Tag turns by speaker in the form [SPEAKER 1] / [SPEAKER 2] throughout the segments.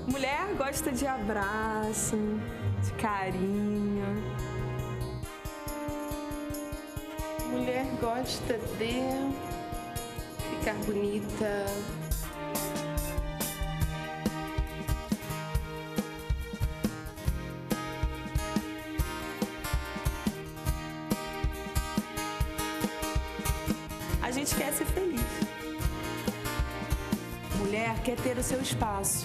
[SPEAKER 1] Mulher gosta de abraço, de carinho.
[SPEAKER 2] Mulher gosta de ficar bonita.
[SPEAKER 1] A gente quer ser feliz. Mulher quer ter o seu espaço.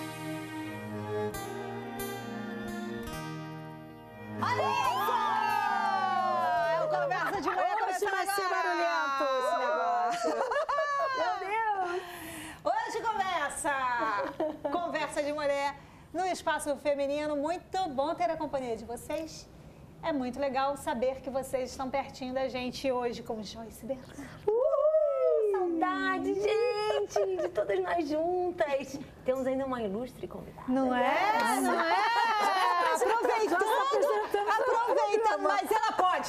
[SPEAKER 3] Olha isso! É o Conversa de Mulher começando
[SPEAKER 4] vai ser barulhento esse negócio.
[SPEAKER 3] Meu Deus! Hoje Conversa de Mulher no Espaço Feminino. Muito bom ter a companhia de vocês. É muito legal saber que vocês estão pertinho da gente hoje com Joyce Bernardo.
[SPEAKER 5] Saudade, gente, de todas nós juntas. Temos ainda uma ilustre convidada.
[SPEAKER 3] Não é? Não é? Aproveitando, mas ela pode.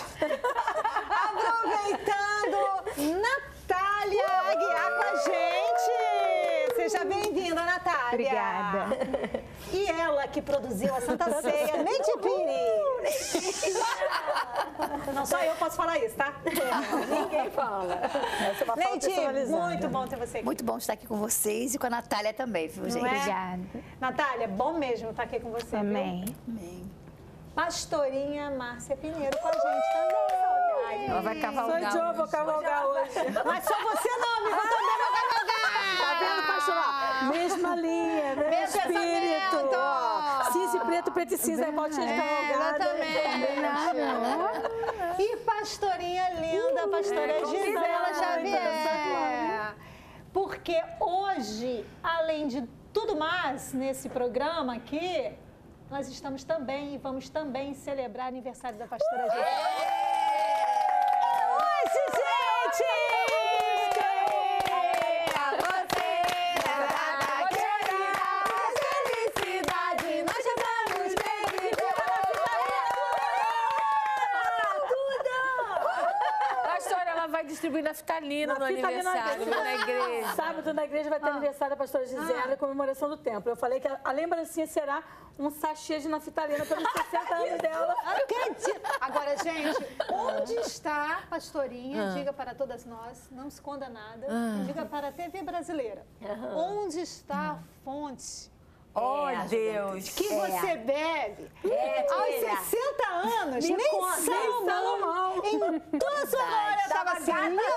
[SPEAKER 3] Aproveitando, Natália Aguiar com a gente. Seja bem-vinda, Natália.
[SPEAKER 4] Obrigada.
[SPEAKER 3] E ela que produziu a Santa Ceia, Neide Pires. Não só eu posso falar isso, tá?
[SPEAKER 5] Ninguém fala.
[SPEAKER 3] Neide, muito bom ter você aqui.
[SPEAKER 6] Muito bom estar aqui com vocês e com a Natália também, viu, gente?
[SPEAKER 3] Não é?
[SPEAKER 4] Obrigada.
[SPEAKER 3] Natália, bom mesmo estar aqui com você.
[SPEAKER 4] Amém.
[SPEAKER 6] Amém.
[SPEAKER 3] Pastorinha Márcia Pinheiro com a gente também.
[SPEAKER 4] Ela vai cavalgar.
[SPEAKER 1] Sou eu, vou cavalgar hoje.
[SPEAKER 3] Mas só você não, amiga, eu também vou cavalgar.
[SPEAKER 4] Tá vendo, pastor? Mesma linha, mesmo
[SPEAKER 3] Mesmo
[SPEAKER 4] espírito.
[SPEAKER 3] pensamento.
[SPEAKER 4] Ó, cinza e preto, preto e cinza, é botinha de cavalgada.
[SPEAKER 3] Exatamente. E pastorinha linda, pastora Gisela Xavier. Porque hoje, além de tudo mais nesse programa aqui, nós estamos também e vamos também celebrar aniversário da pastora Gisela. Hoje, gente!
[SPEAKER 7] Vai distribuir naftalina no aniversário, na igreja.
[SPEAKER 4] Sábado na igreja vai ter aniversário da pastora Gisela e comemoração do templo. Eu falei que a lembrancinha será um sachê de naftalina pelos 60 anos dela.
[SPEAKER 3] Acredito. Agora, gente, onde está a pastorinha? Diga para todas nós, não esconda nada. Diga para a TV brasileira. Onde está a fonte?
[SPEAKER 7] Oh, Deus!
[SPEAKER 3] Que você bebe aos 60 anos, nem Salomão, em toda a sua glória, estava assim.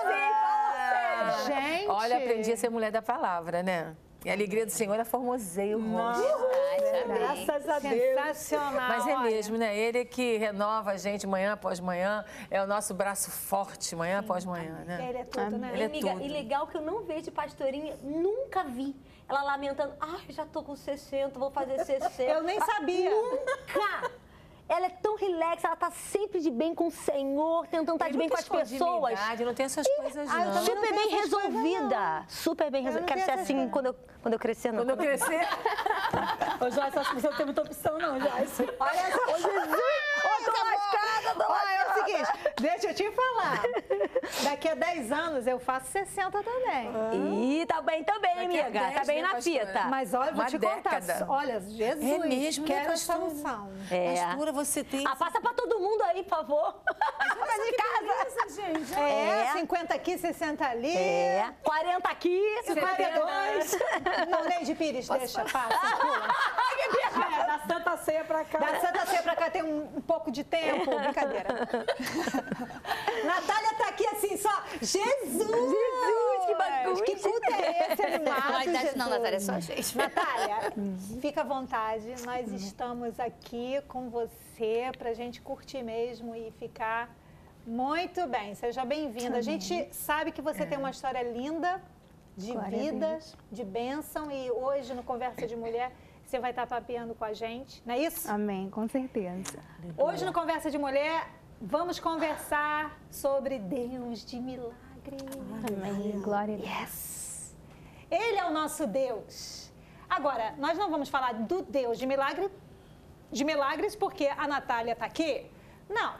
[SPEAKER 3] Gente!
[SPEAKER 7] Olha, aprendi a ser mulher da palavra, né? E a alegria do Senhor é formoseia o rosto.
[SPEAKER 4] Graças a Deus.
[SPEAKER 3] Sensacional.
[SPEAKER 7] Mas é
[SPEAKER 3] olha.
[SPEAKER 7] mesmo, né? Ele que renova a gente manhã após manhã, é o nosso braço forte manhã após manhã, né?
[SPEAKER 3] Ele é tudo, né?
[SPEAKER 7] Ele é
[SPEAKER 5] Amiga,
[SPEAKER 7] tudo.
[SPEAKER 5] e legal que eu não vejo pastorinha, nunca vi. Ela lamentando, já tô com 60, vou fazer 60.
[SPEAKER 3] Eu nem sabia.
[SPEAKER 5] Nunca! Ela é tão relax, ela tá sempre de bem com o Senhor, tentando estar de bem com as pessoas.
[SPEAKER 7] Não tem essas coisas,
[SPEAKER 3] eu
[SPEAKER 7] não.
[SPEAKER 3] também
[SPEAKER 5] Super bem
[SPEAKER 3] essas coisas,
[SPEAKER 5] resolvida. Super bem resolvida. Quero ser assim quando eu crescer, não.
[SPEAKER 7] Quando eu crescer...
[SPEAKER 4] Ô, Joyce, acho que você não tem muita opção, não, Joyce.
[SPEAKER 3] Olha só. Ô, Jesus!
[SPEAKER 5] Tô lascada,
[SPEAKER 3] Olha, é o seguinte, deixa eu te falar. Daqui a 10 anos eu faço 60 também.
[SPEAKER 5] Ih, tá bem também,
[SPEAKER 7] Daqui a
[SPEAKER 5] amiga.
[SPEAKER 7] 10,
[SPEAKER 5] Tá bem
[SPEAKER 7] né,
[SPEAKER 5] na
[SPEAKER 7] pastora?
[SPEAKER 5] fita.
[SPEAKER 3] Mas olha, vou
[SPEAKER 7] Uma
[SPEAKER 3] te
[SPEAKER 7] década.
[SPEAKER 3] contar. Olha, Jesus,
[SPEAKER 7] É mesmo, né,
[SPEAKER 3] quero essa
[SPEAKER 7] pastora?
[SPEAKER 3] unção.
[SPEAKER 7] Pastora, você tem...
[SPEAKER 5] Passa pra todo mundo aí, por favor. Fica de casa.
[SPEAKER 1] Gente.
[SPEAKER 3] É, 50 aqui, 60 ali.
[SPEAKER 5] 40 aqui,
[SPEAKER 3] 52. Não, Neide Pires, deixa, passa.
[SPEAKER 4] Da Santa Ceia pra cá.
[SPEAKER 3] Da Santa Ceia pra cá tem um pouco de tempo. Brincadeira. Natália tá aqui assim só. Jesus,
[SPEAKER 5] que bagunça.
[SPEAKER 3] Que culto é esse, animado,
[SPEAKER 6] Não vai dar
[SPEAKER 3] Jesus?
[SPEAKER 6] não, Natália, é só a gente.
[SPEAKER 3] Natália, fica à vontade. Nós estamos aqui com você pra gente curtir mesmo e ficar muito bem. Seja bem-vinda. A gente sabe que você tem uma história linda de vida, de bênção, e hoje no Conversa de Mulher você vai estar papeando com a gente, não é isso?
[SPEAKER 4] Amém, com certeza.
[SPEAKER 3] Hoje no Conversa de Mulher vamos conversar sobre Deus de milagres.
[SPEAKER 4] Amém, glória a Deus.
[SPEAKER 3] Ele é o nosso Deus. Agora, nós não vamos falar do Deus de milagres porque a Natália está aqui. Não.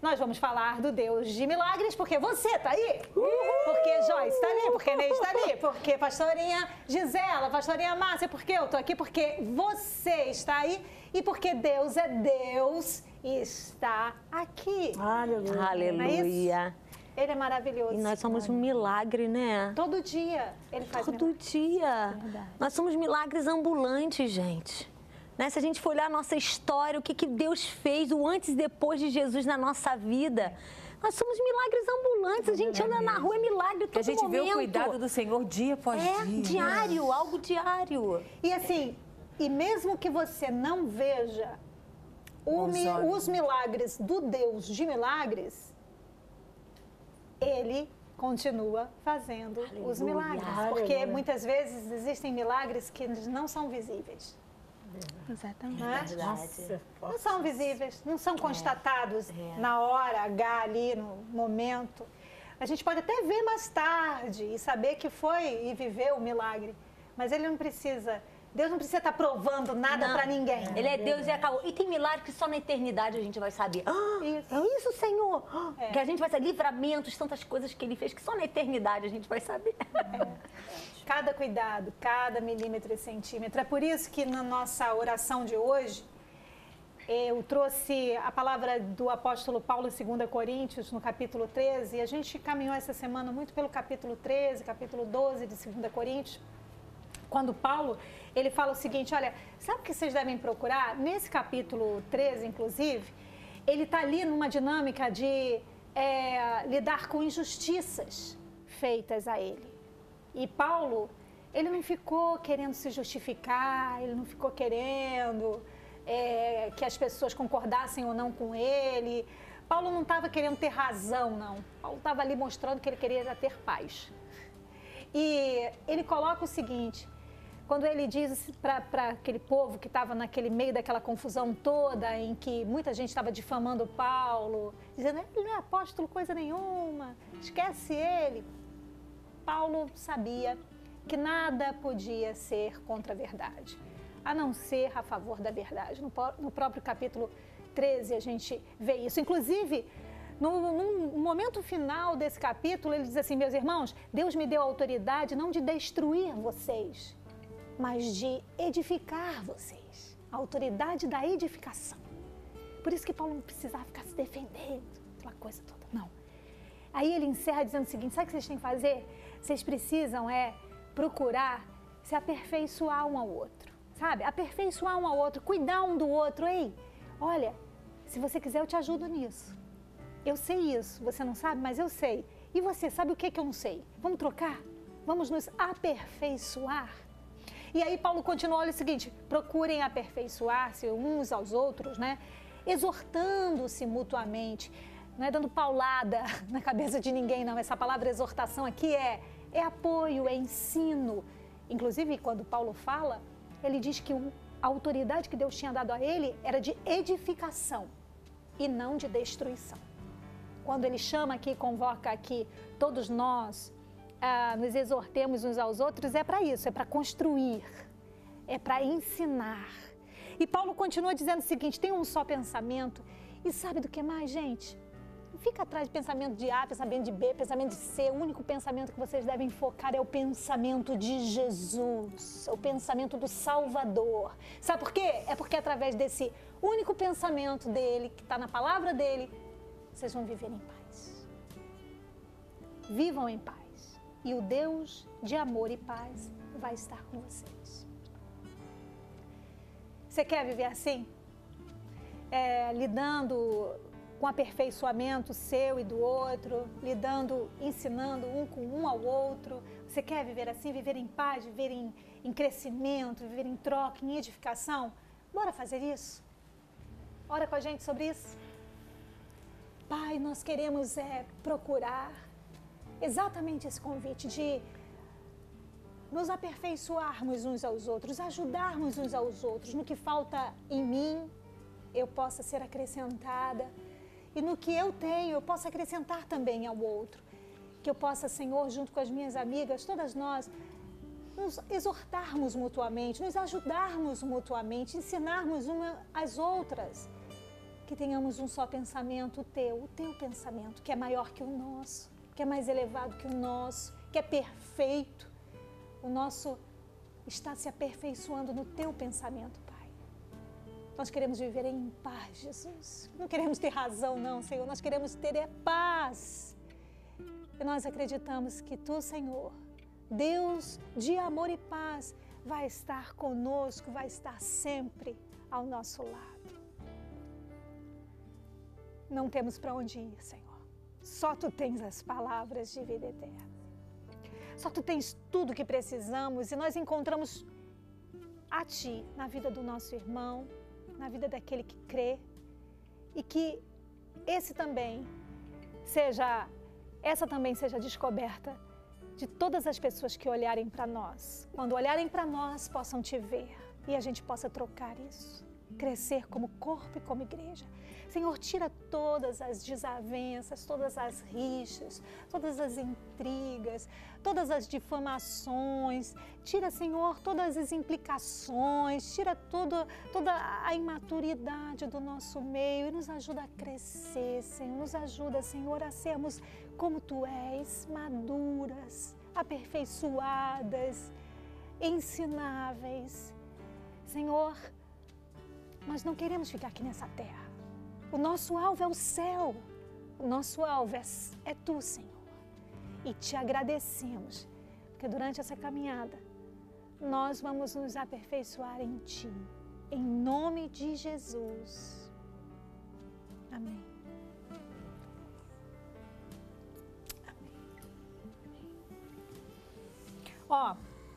[SPEAKER 3] nós vamos falar do Deus de milagres, porque você tá aí, porque Joyce tá ali, porque Neide tá ali, porque pastorinha Gisela, pastorinha Márcia, porque eu tô aqui, porque você está aí e porque Deus é Deus e está aqui.
[SPEAKER 4] Aleluia.
[SPEAKER 5] Aleluia.
[SPEAKER 3] Ele é maravilhoso.
[SPEAKER 5] E nós somos um milagre, né?
[SPEAKER 3] Todo dia ele faz
[SPEAKER 5] Todo
[SPEAKER 3] milagres.
[SPEAKER 5] dia. Nós somos milagres ambulantes, gente. Né? Se a gente for olhar a nossa história, o que Deus fez, o antes e depois de Jesus na nossa vida, nós somos milagres ambulantes. A gente anda na rua, é milagre todo
[SPEAKER 7] Que a gente
[SPEAKER 5] momento.
[SPEAKER 7] vê o cuidado do Senhor dia após dia.
[SPEAKER 5] Diário, algo diário.
[SPEAKER 3] E assim, e mesmo que você não veja os milagres do Deus de milagres, Ele continua fazendo os milagres. Porque muitas vezes existem milagres que não são visíveis.
[SPEAKER 1] Exatamente.
[SPEAKER 3] Né?
[SPEAKER 4] Nossa,
[SPEAKER 3] Não são visíveis, não são constatados na hora H, ali no momento. A gente pode até ver mais tarde e saber que foi e viveu o milagre. Mas ele não precisa, Deus não precisa estar provando nada para ninguém.
[SPEAKER 5] Ele é Deus e acabou. E tem milagre que só na eternidade a gente vai saber.
[SPEAKER 3] Isso.
[SPEAKER 5] É isso, Senhor. Que a gente vai saber livramentos, tantas coisas que Ele fez que só na eternidade a gente vai saber.
[SPEAKER 3] Cada cuidado, cada milímetro e centímetro. É por isso que na nossa oração de hoje, eu trouxe a palavra do apóstolo Paulo em 2 Coríntios, no capítulo 13, e a gente caminhou essa semana muito pelo capítulo 13, capítulo 12 de 2 Coríntios, quando Paulo, ele fala o seguinte, olha, sabe o que vocês devem procurar? Nesse capítulo 13, inclusive, ele está ali numa dinâmica de lidar com injustiças feitas a ele. E Paulo, ele não ficou querendo se justificar, ele não ficou querendo que as pessoas concordassem ou não com ele. Paulo não estava querendo ter razão, não. Paulo estava ali mostrando que ele queria ter paz. E ele coloca o seguinte, quando ele diz para aquele povo que estava naquele meio daquela confusão toda, em que muita gente estava difamando Paulo, dizendo, ele não é apóstolo coisa nenhuma, esquece ele. Paulo sabia que nada podia ser contra a verdade, a não ser a favor da verdade. No próprio capítulo 13 a gente vê isso. Inclusive, no momento final desse capítulo, ele diz assim, meus irmãos, Deus me deu a autoridade não de destruir vocês, mas de edificar vocês. A autoridade da edificação. Por isso que Paulo não precisava ficar se defendendo, aquela coisa toda, não. Aí ele encerra dizendo o seguinte, sabe o que vocês têm que fazer? Vocês precisam procurar se aperfeiçoar um ao outro, sabe? Aperfeiçoar um ao outro, cuidar um do outro. Ei, olha, se você quiser eu te ajudo nisso. Eu sei isso, você não sabe, mas eu sei. E você, sabe o que eu não sei? Vamos trocar? Vamos nos aperfeiçoar? E aí Paulo continua, olha o seguinte, procurem aperfeiçoar-se uns aos outros, né? Exortando-se mutuamente, não é dando paulada na cabeça de ninguém, não. Essa palavra exortação aqui é apoio, é ensino. Inclusive, quando Paulo fala, ele diz que a autoridade que Deus tinha dado a ele era de edificação e não de destruição. Quando ele chama aqui, convoca aqui, todos nós nos exortemos uns aos outros, é para isso, é para construir, é para ensinar. E Paulo continua dizendo o seguinte, tem um só pensamento, e sabe do que mais, gente? Não fica atrás de pensamento de A, pensamento de B, pensamento de C, o único pensamento que vocês devem focar é o pensamento de Jesus, é o pensamento do Salvador. Sabe por quê? É porque através desse único pensamento dele, que está na palavra dele, vocês vão viver em paz. Vivam em paz. E o Deus de amor e paz vai estar com vocês. Você quer viver assim? Lidando com aperfeiçoamento seu e do outro, lidando, ensinando um ao outro. Você quer viver assim, viver em paz, viver em crescimento, viver em troca, em edificação? Bora fazer isso? Ora com a gente sobre isso. Pai, nós queremos procurar exatamente esse convite de nos aperfeiçoarmos uns aos outros, ajudarmos uns aos outros. No que falta em mim, eu possa ser acrescentada. E no que eu tenho, eu posso acrescentar também ao outro. Que eu possa, Senhor, junto com as minhas amigas, todas nós, nos exortarmos mutuamente, nos ajudarmos mutuamente, ensinarmos umas às outras. que tenhamos um só pensamento, o teu pensamento, que é maior que o nosso, que é mais elevado que o nosso, que é perfeito. O nosso está se aperfeiçoando no teu pensamento, Pai. Nós queremos viver em paz, Jesus. Não queremos ter razão, não, Senhor. Nós queremos ter paz. E nós acreditamos que Tu, Senhor, Deus de amor e paz, vai estar conosco, vai estar sempre ao nosso lado. Não temos para onde ir, Senhor. Só Tu tens as palavras de vida eterna. Só Tu tens tudo que precisamos e nós encontramos a Ti na vida do nosso irmão, na vida daquele que crê, e que essa também seja descoberta de todas as pessoas que olharem para nós. Quando olharem para nós, possam Te ver e a gente possa trocar isso, crescer como corpo e como igreja. Senhor, tira todas as desavenças, todas as rixas, todas as intrigas, todas as difamações. Tira, Senhor, todas as implicações, tira toda a imaturidade do nosso meio e nos ajuda a crescer, Senhor. Nos ajuda, Senhor, a sermos como Tu és, maduras, aperfeiçoadas, ensináveis. Senhor, nós não queremos ficar aqui nessa terra. O nosso alvo é o céu, o nosso alvo é Tu, Senhor. E Te agradecemos, porque durante essa caminhada, nós vamos nos aperfeiçoar em Ti, em nome de Jesus. Amém. Amém. Ó,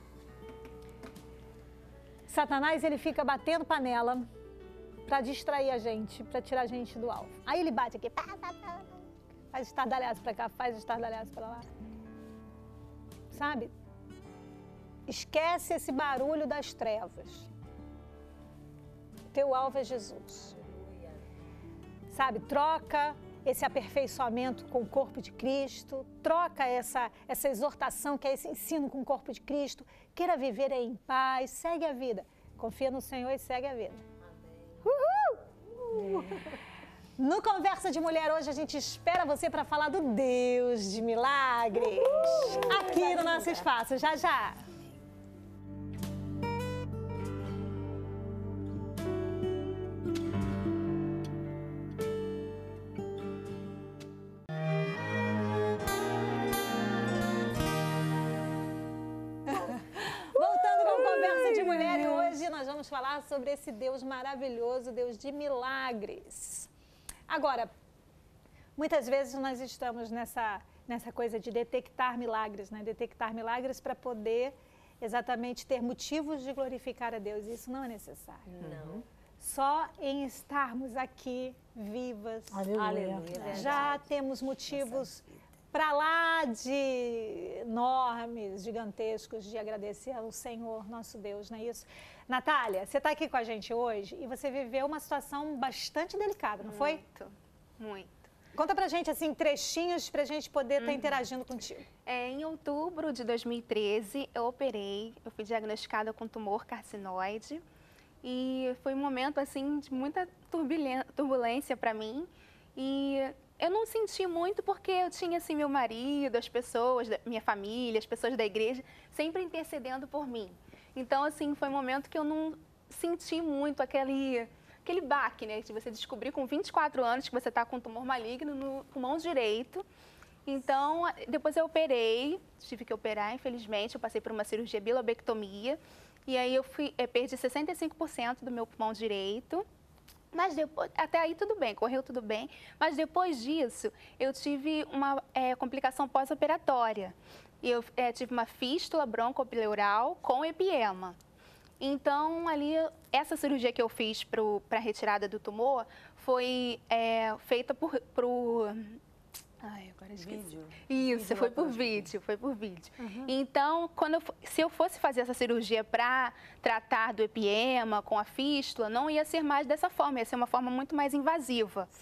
[SPEAKER 3] Satanás, ele fica batendo panela para distrair a gente, para tirar a gente do alvo. Aí ele bate aqui, faz estardalhaço para cá, faz estardalhaço para lá. Sabe? Esquece esse barulho das trevas. Teu alvo é Jesus. Sabe? Troca esse aperfeiçoamento com o corpo de Cristo, troca essa exortação, que é esse ensino com o corpo de Cristo. Queira viver em paz, segue a vida. Confia no Senhor e segue a vida. Uhul! No Conversa de Mulher hoje a gente espera você para falar do Deus de milagres. Aqui no nosso espaço, já já. Nós vamos falar sobre esse Deus maravilhoso, Deus de milagres. Agora, muitas vezes nós estamos nessa coisa de detectar milagres, né? Detectar milagres para poder exatamente ter motivos de glorificar a Deus. Isso não é necessário. Não. Só em estarmos aqui vivas, aleluia, já temos motivos para lá de enormes, gigantescos, de agradecer ao Senhor, nosso Deus, não é isso? Natália, você está aqui com a gente hoje e você viveu uma situação bastante delicada, não foi?
[SPEAKER 8] Muito.
[SPEAKER 3] Conta pra gente, assim, trechinhos pra gente poder estar interagindo contigo.
[SPEAKER 8] Em outubro de 2013, eu fui diagnosticada com tumor carcinoide e foi um momento, assim, de muita turbulência para mim e eu não senti muito porque eu tinha, assim, meu marido, as pessoas, minha família, as pessoas da igreja, sempre intercedendo por mim. Então, assim, foi um momento que eu não senti muito aquele baque, né? De você descobrir com 24 anos que você está com um tumor maligno no pulmão direito. Então, depois eu operei, tive que operar, infelizmente. Eu passei por uma cirurgia bilobectomia. E aí eu perdi 65% do meu pulmão direito. Mas depois, até aí tudo bem, correu tudo bem. Mas depois disso, eu tive uma complicação pós-operatória. Eu tive uma fístula broncopleural com epiema. Então, ali, essa cirurgia que eu fiz para a retirada do tumor foi feita por Ai, agora esqueci. Vídeo. Isso, foi por vídeo. Uhum. Então, se eu fosse fazer essa cirurgia para tratar do epiema com a fístula, não ia ser mais dessa forma, ia ser uma forma muito mais invasiva. Sim.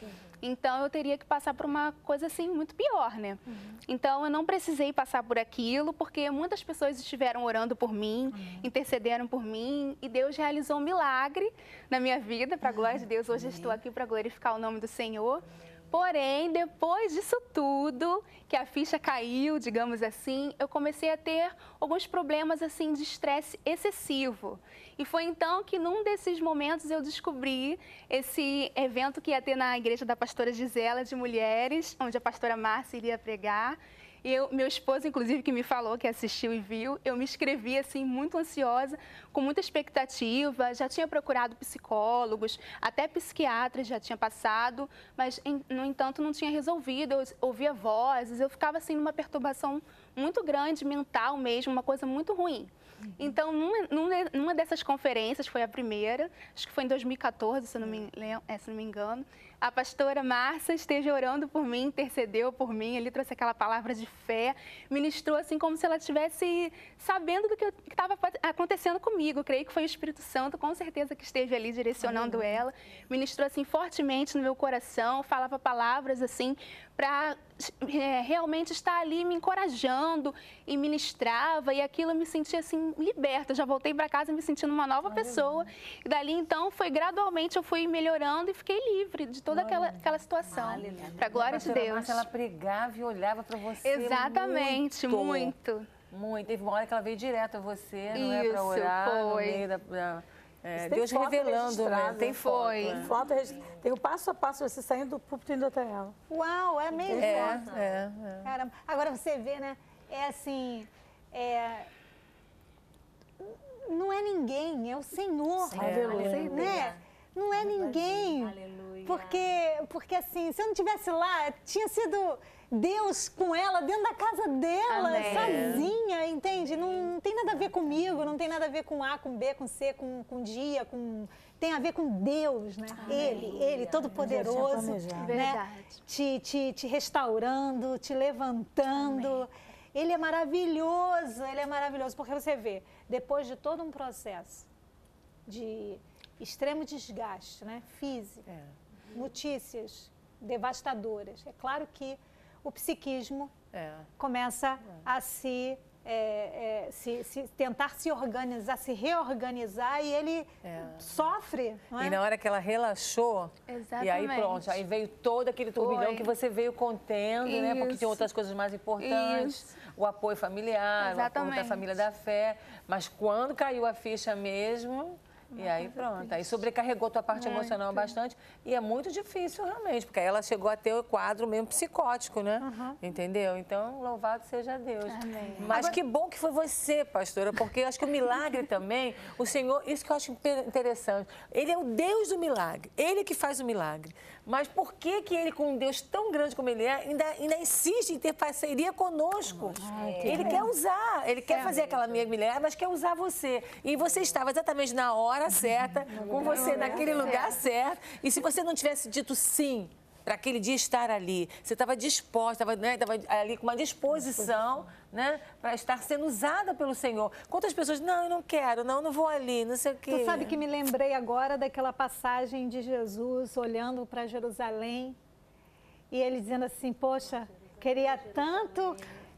[SPEAKER 8] Então eu teria que passar por uma coisa assim muito pior, né? Então eu não precisei passar por aquilo, porque muitas pessoas estiveram orando por mim, intercederam por mim, e Deus realizou um milagre na minha vida, para a glória de Deus. Hoje eu estou aqui para glorificar o nome do Senhor. Porém, depois disso tudo, que a ficha caiu, digamos assim, eu comecei a ter alguns problemas assim de estresse excessivo. E foi então que num desses momentos eu descobri esse evento que ia ter na igreja da pastora Gisela de mulheres, onde a pastora Márcia iria pregar. Meu esposo, inclusive, que me falou, que assistiu e viu, eu me inscrevi, assim, muito ansiosa, com muita expectativa, já tinha procurado psicólogos, até psiquiatras já tinha passado, mas, no entanto, não tinha resolvido, eu ouvia vozes, eu ficava, assim, numa perturbação muito grande, mental mesmo, uma coisa muito ruim. Então, numa dessas conferências, foi a primeira, acho que foi em 2014, se não me engano, a pastora Márcia esteve orando por mim, intercedeu por mim, ele trouxe aquela palavra de fé, ministrou assim como se ela estivesse sabendo do que estava acontecendo comigo. Eu creio que foi o Espírito Santo, com certeza, que esteve ali direcionando ela, ministrou assim fortemente no meu coração, falava palavras assim para realmente estar ali me encorajando e ministrava, e aquilo eu me sentia assim liberta. Eu já voltei para casa me sentindo uma nova pessoa, e dali então foi gradualmente, eu fui melhorando e fiquei livre de toda aquela situação, para a glória de Deus.
[SPEAKER 7] Márcia, ela pregava e olhava para você.
[SPEAKER 8] Exatamente, muito.
[SPEAKER 7] Muito. Teve uma hora que ela veio direto a você, não é, para orar,
[SPEAKER 8] foi.
[SPEAKER 7] no meio Deus revelando, né? Tem foto.
[SPEAKER 8] Foi.
[SPEAKER 4] Foto, tem o passo a passo, você saindo do púlpito indo até ela.
[SPEAKER 3] Uau, é mesmo?
[SPEAKER 7] É.
[SPEAKER 3] Caramba. Agora você vê, né? É assim, não é ninguém, é o Senhor.
[SPEAKER 4] Aleluia.
[SPEAKER 3] Né? Não é ninguém.
[SPEAKER 5] Aleluia.
[SPEAKER 3] Porque assim, se eu não estivesse lá, tinha sido Deus com ela dentro da casa dela,
[SPEAKER 8] Amém.
[SPEAKER 3] sozinha, entende? Não tem nada a ver comigo, não tem nada a ver com A, com B, com C, com dia, tem a ver com Deus, né? Ele Todo-Poderoso, né?
[SPEAKER 8] Verdade.
[SPEAKER 3] Te restaurando, te levantando. Amém. Ele é maravilhoso, porque você vê, depois de todo um processo de extremo desgaste, né? Físico, notícias devastadoras. É claro que o psiquismo começa a tentar se organizar, se reorganizar, e ele sofre, não é?
[SPEAKER 7] E na hora que ela relaxou,
[SPEAKER 8] Exatamente.
[SPEAKER 7] E aí pronto, aí veio todo aquele turbilhão que você veio contendo, né? Porque tinha outras coisas mais importantes, o apoio familiar, o apoio da família da fé, mas quando caiu a ficha mesmo... E aí pronto, aí sobrecarregou tua parte emocional bastante, e é muito difícil realmente, porque aí ela chegou a ter o quadro mesmo psicótico, né? Entendeu? Então, louvado seja Deus.
[SPEAKER 8] Amém.
[SPEAKER 7] Mas que bom que foi você, pastora, porque eu acho que o milagre também, o Senhor, isso que eu acho interessante, Ele é o Deus do milagre, Ele que faz o milagre. Mas por que Ele, com um Deus tão grande como Ele é, ainda insiste em ter parceria conosco? Ele quer usar, Ele quer fazer aquela minha mulher, mas quer usar você. E você estava exatamente na hora certa, com você naquele lugar certo. E se você não tivesse dito sim para aquele dia estar ali, você estava disposta, estava ali com uma disposição, né, para estar sendo usada pelo Senhor. Quantas pessoas, não, eu não quero, não vou ali, não sei o quê.
[SPEAKER 3] Tu sabe que me lembrei agora daquela passagem de Jesus olhando para Jerusalém e ele dizendo assim, poxa, queria tanto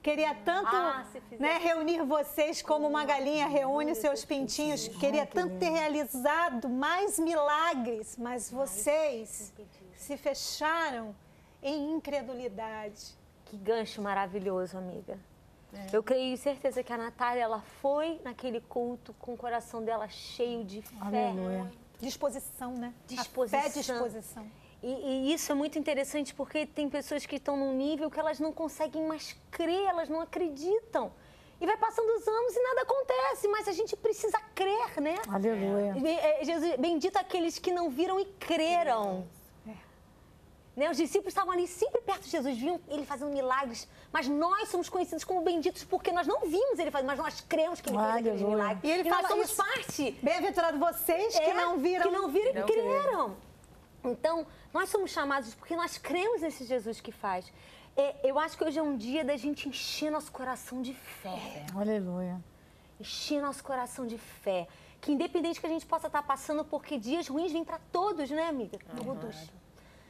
[SPEAKER 3] reunir vocês como uma galinha reúne seus pintinhos. Queria tanto ter realizado mais milagres, mas vocês se fecharam em incredulidade.
[SPEAKER 5] Que gancho maravilhoso, amiga. Eu creio certeza que a Natália, ela foi naquele culto com o coração dela cheio de fé.
[SPEAKER 4] Aleluia.
[SPEAKER 3] Disposição, né?
[SPEAKER 5] Disposição.
[SPEAKER 3] A fé, disposição.
[SPEAKER 5] E isso é muito interessante porque tem pessoas que estão num nível que elas não conseguem mais crer, elas não acreditam. E vai passando os anos e nada acontece, mas a gente precisa crer, né?
[SPEAKER 4] Aleluia.
[SPEAKER 5] Jesus, bendito aqueles que não viram e creram. Né? Os discípulos estavam ali sempre perto de Jesus, viam ele fazendo milagres, mas nós somos conhecidos como benditos porque nós não vimos ele fazer, mas nós cremos que ele fez aqueles milagres.
[SPEAKER 3] E ele fala
[SPEAKER 5] nós somos
[SPEAKER 3] isso,
[SPEAKER 5] parte.
[SPEAKER 3] Bem-aventurado vocês que não viram
[SPEAKER 5] e creram. Então, nós somos chamados porque nós cremos nesse Jesus que faz. Eu acho que hoje é um dia da gente encher nosso coração de fé.
[SPEAKER 4] Aleluia.
[SPEAKER 5] Encher nosso coração de fé. Que independente que a gente possa estar passando, porque dias ruins vêm para todos, né, amiga? Todos.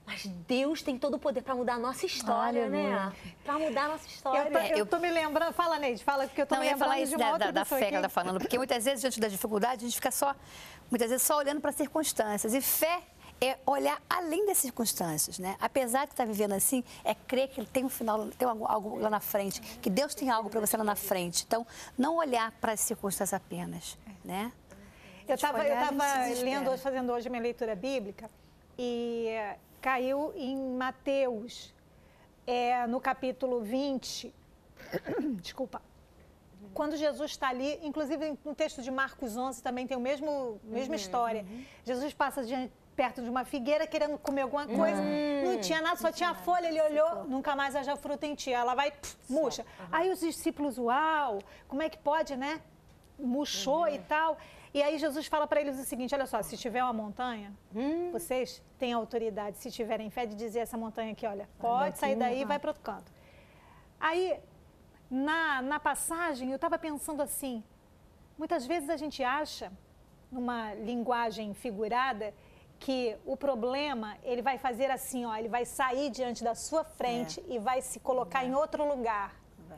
[SPEAKER 5] Mas Deus tem todo o poder para mudar a nossa história, né? Para mudar a nossa história.
[SPEAKER 3] Eu tô me lembrando... Fala, Neide, fala, porque eu tô me lembrando
[SPEAKER 6] isso
[SPEAKER 3] de uma outra
[SPEAKER 6] da
[SPEAKER 3] pessoa
[SPEAKER 6] fé que ela
[SPEAKER 3] aqui.
[SPEAKER 6] tá falando, porque muitas vezes, diante da dificuldade, a gente fica muitas vezes só olhando para as circunstâncias. E fé é olhar além das circunstâncias, né? Apesar de estar vivendo assim, é crer que tem um final, tem algo lá na frente, que Deus tem algo para você lá na frente. Então, não olhar para as circunstâncias apenas, né?
[SPEAKER 3] Eu estava lendo, fazendo hoje minha leitura bíblica e caiu em Mateus, no capítulo 20, desculpa, quando Jesus está ali, inclusive no texto de Marcos 11 também tem a mesma história. Jesus passa perto de uma figueira querendo comer alguma coisa, não tinha nada, só tinha folha, ele olhou, nunca mais haja fruta em ti. Ela vai, murcha. Aí os discípulos, uau, como é que pode, né? Murchou e tal. E aí Jesus fala para eles o seguinte, olha só, se tiver uma montanha, vocês têm autoridade, se tiverem fé, de dizer essa montanha aqui, olha, pode sair daí e vai para outro canto. Aí, na passagem, eu estava pensando assim, muitas vezes a gente acha, numa linguagem figurada, que o problema, ele vai fazer assim, ó, ele vai sair diante da sua frente e vai se colocar em outro lugar.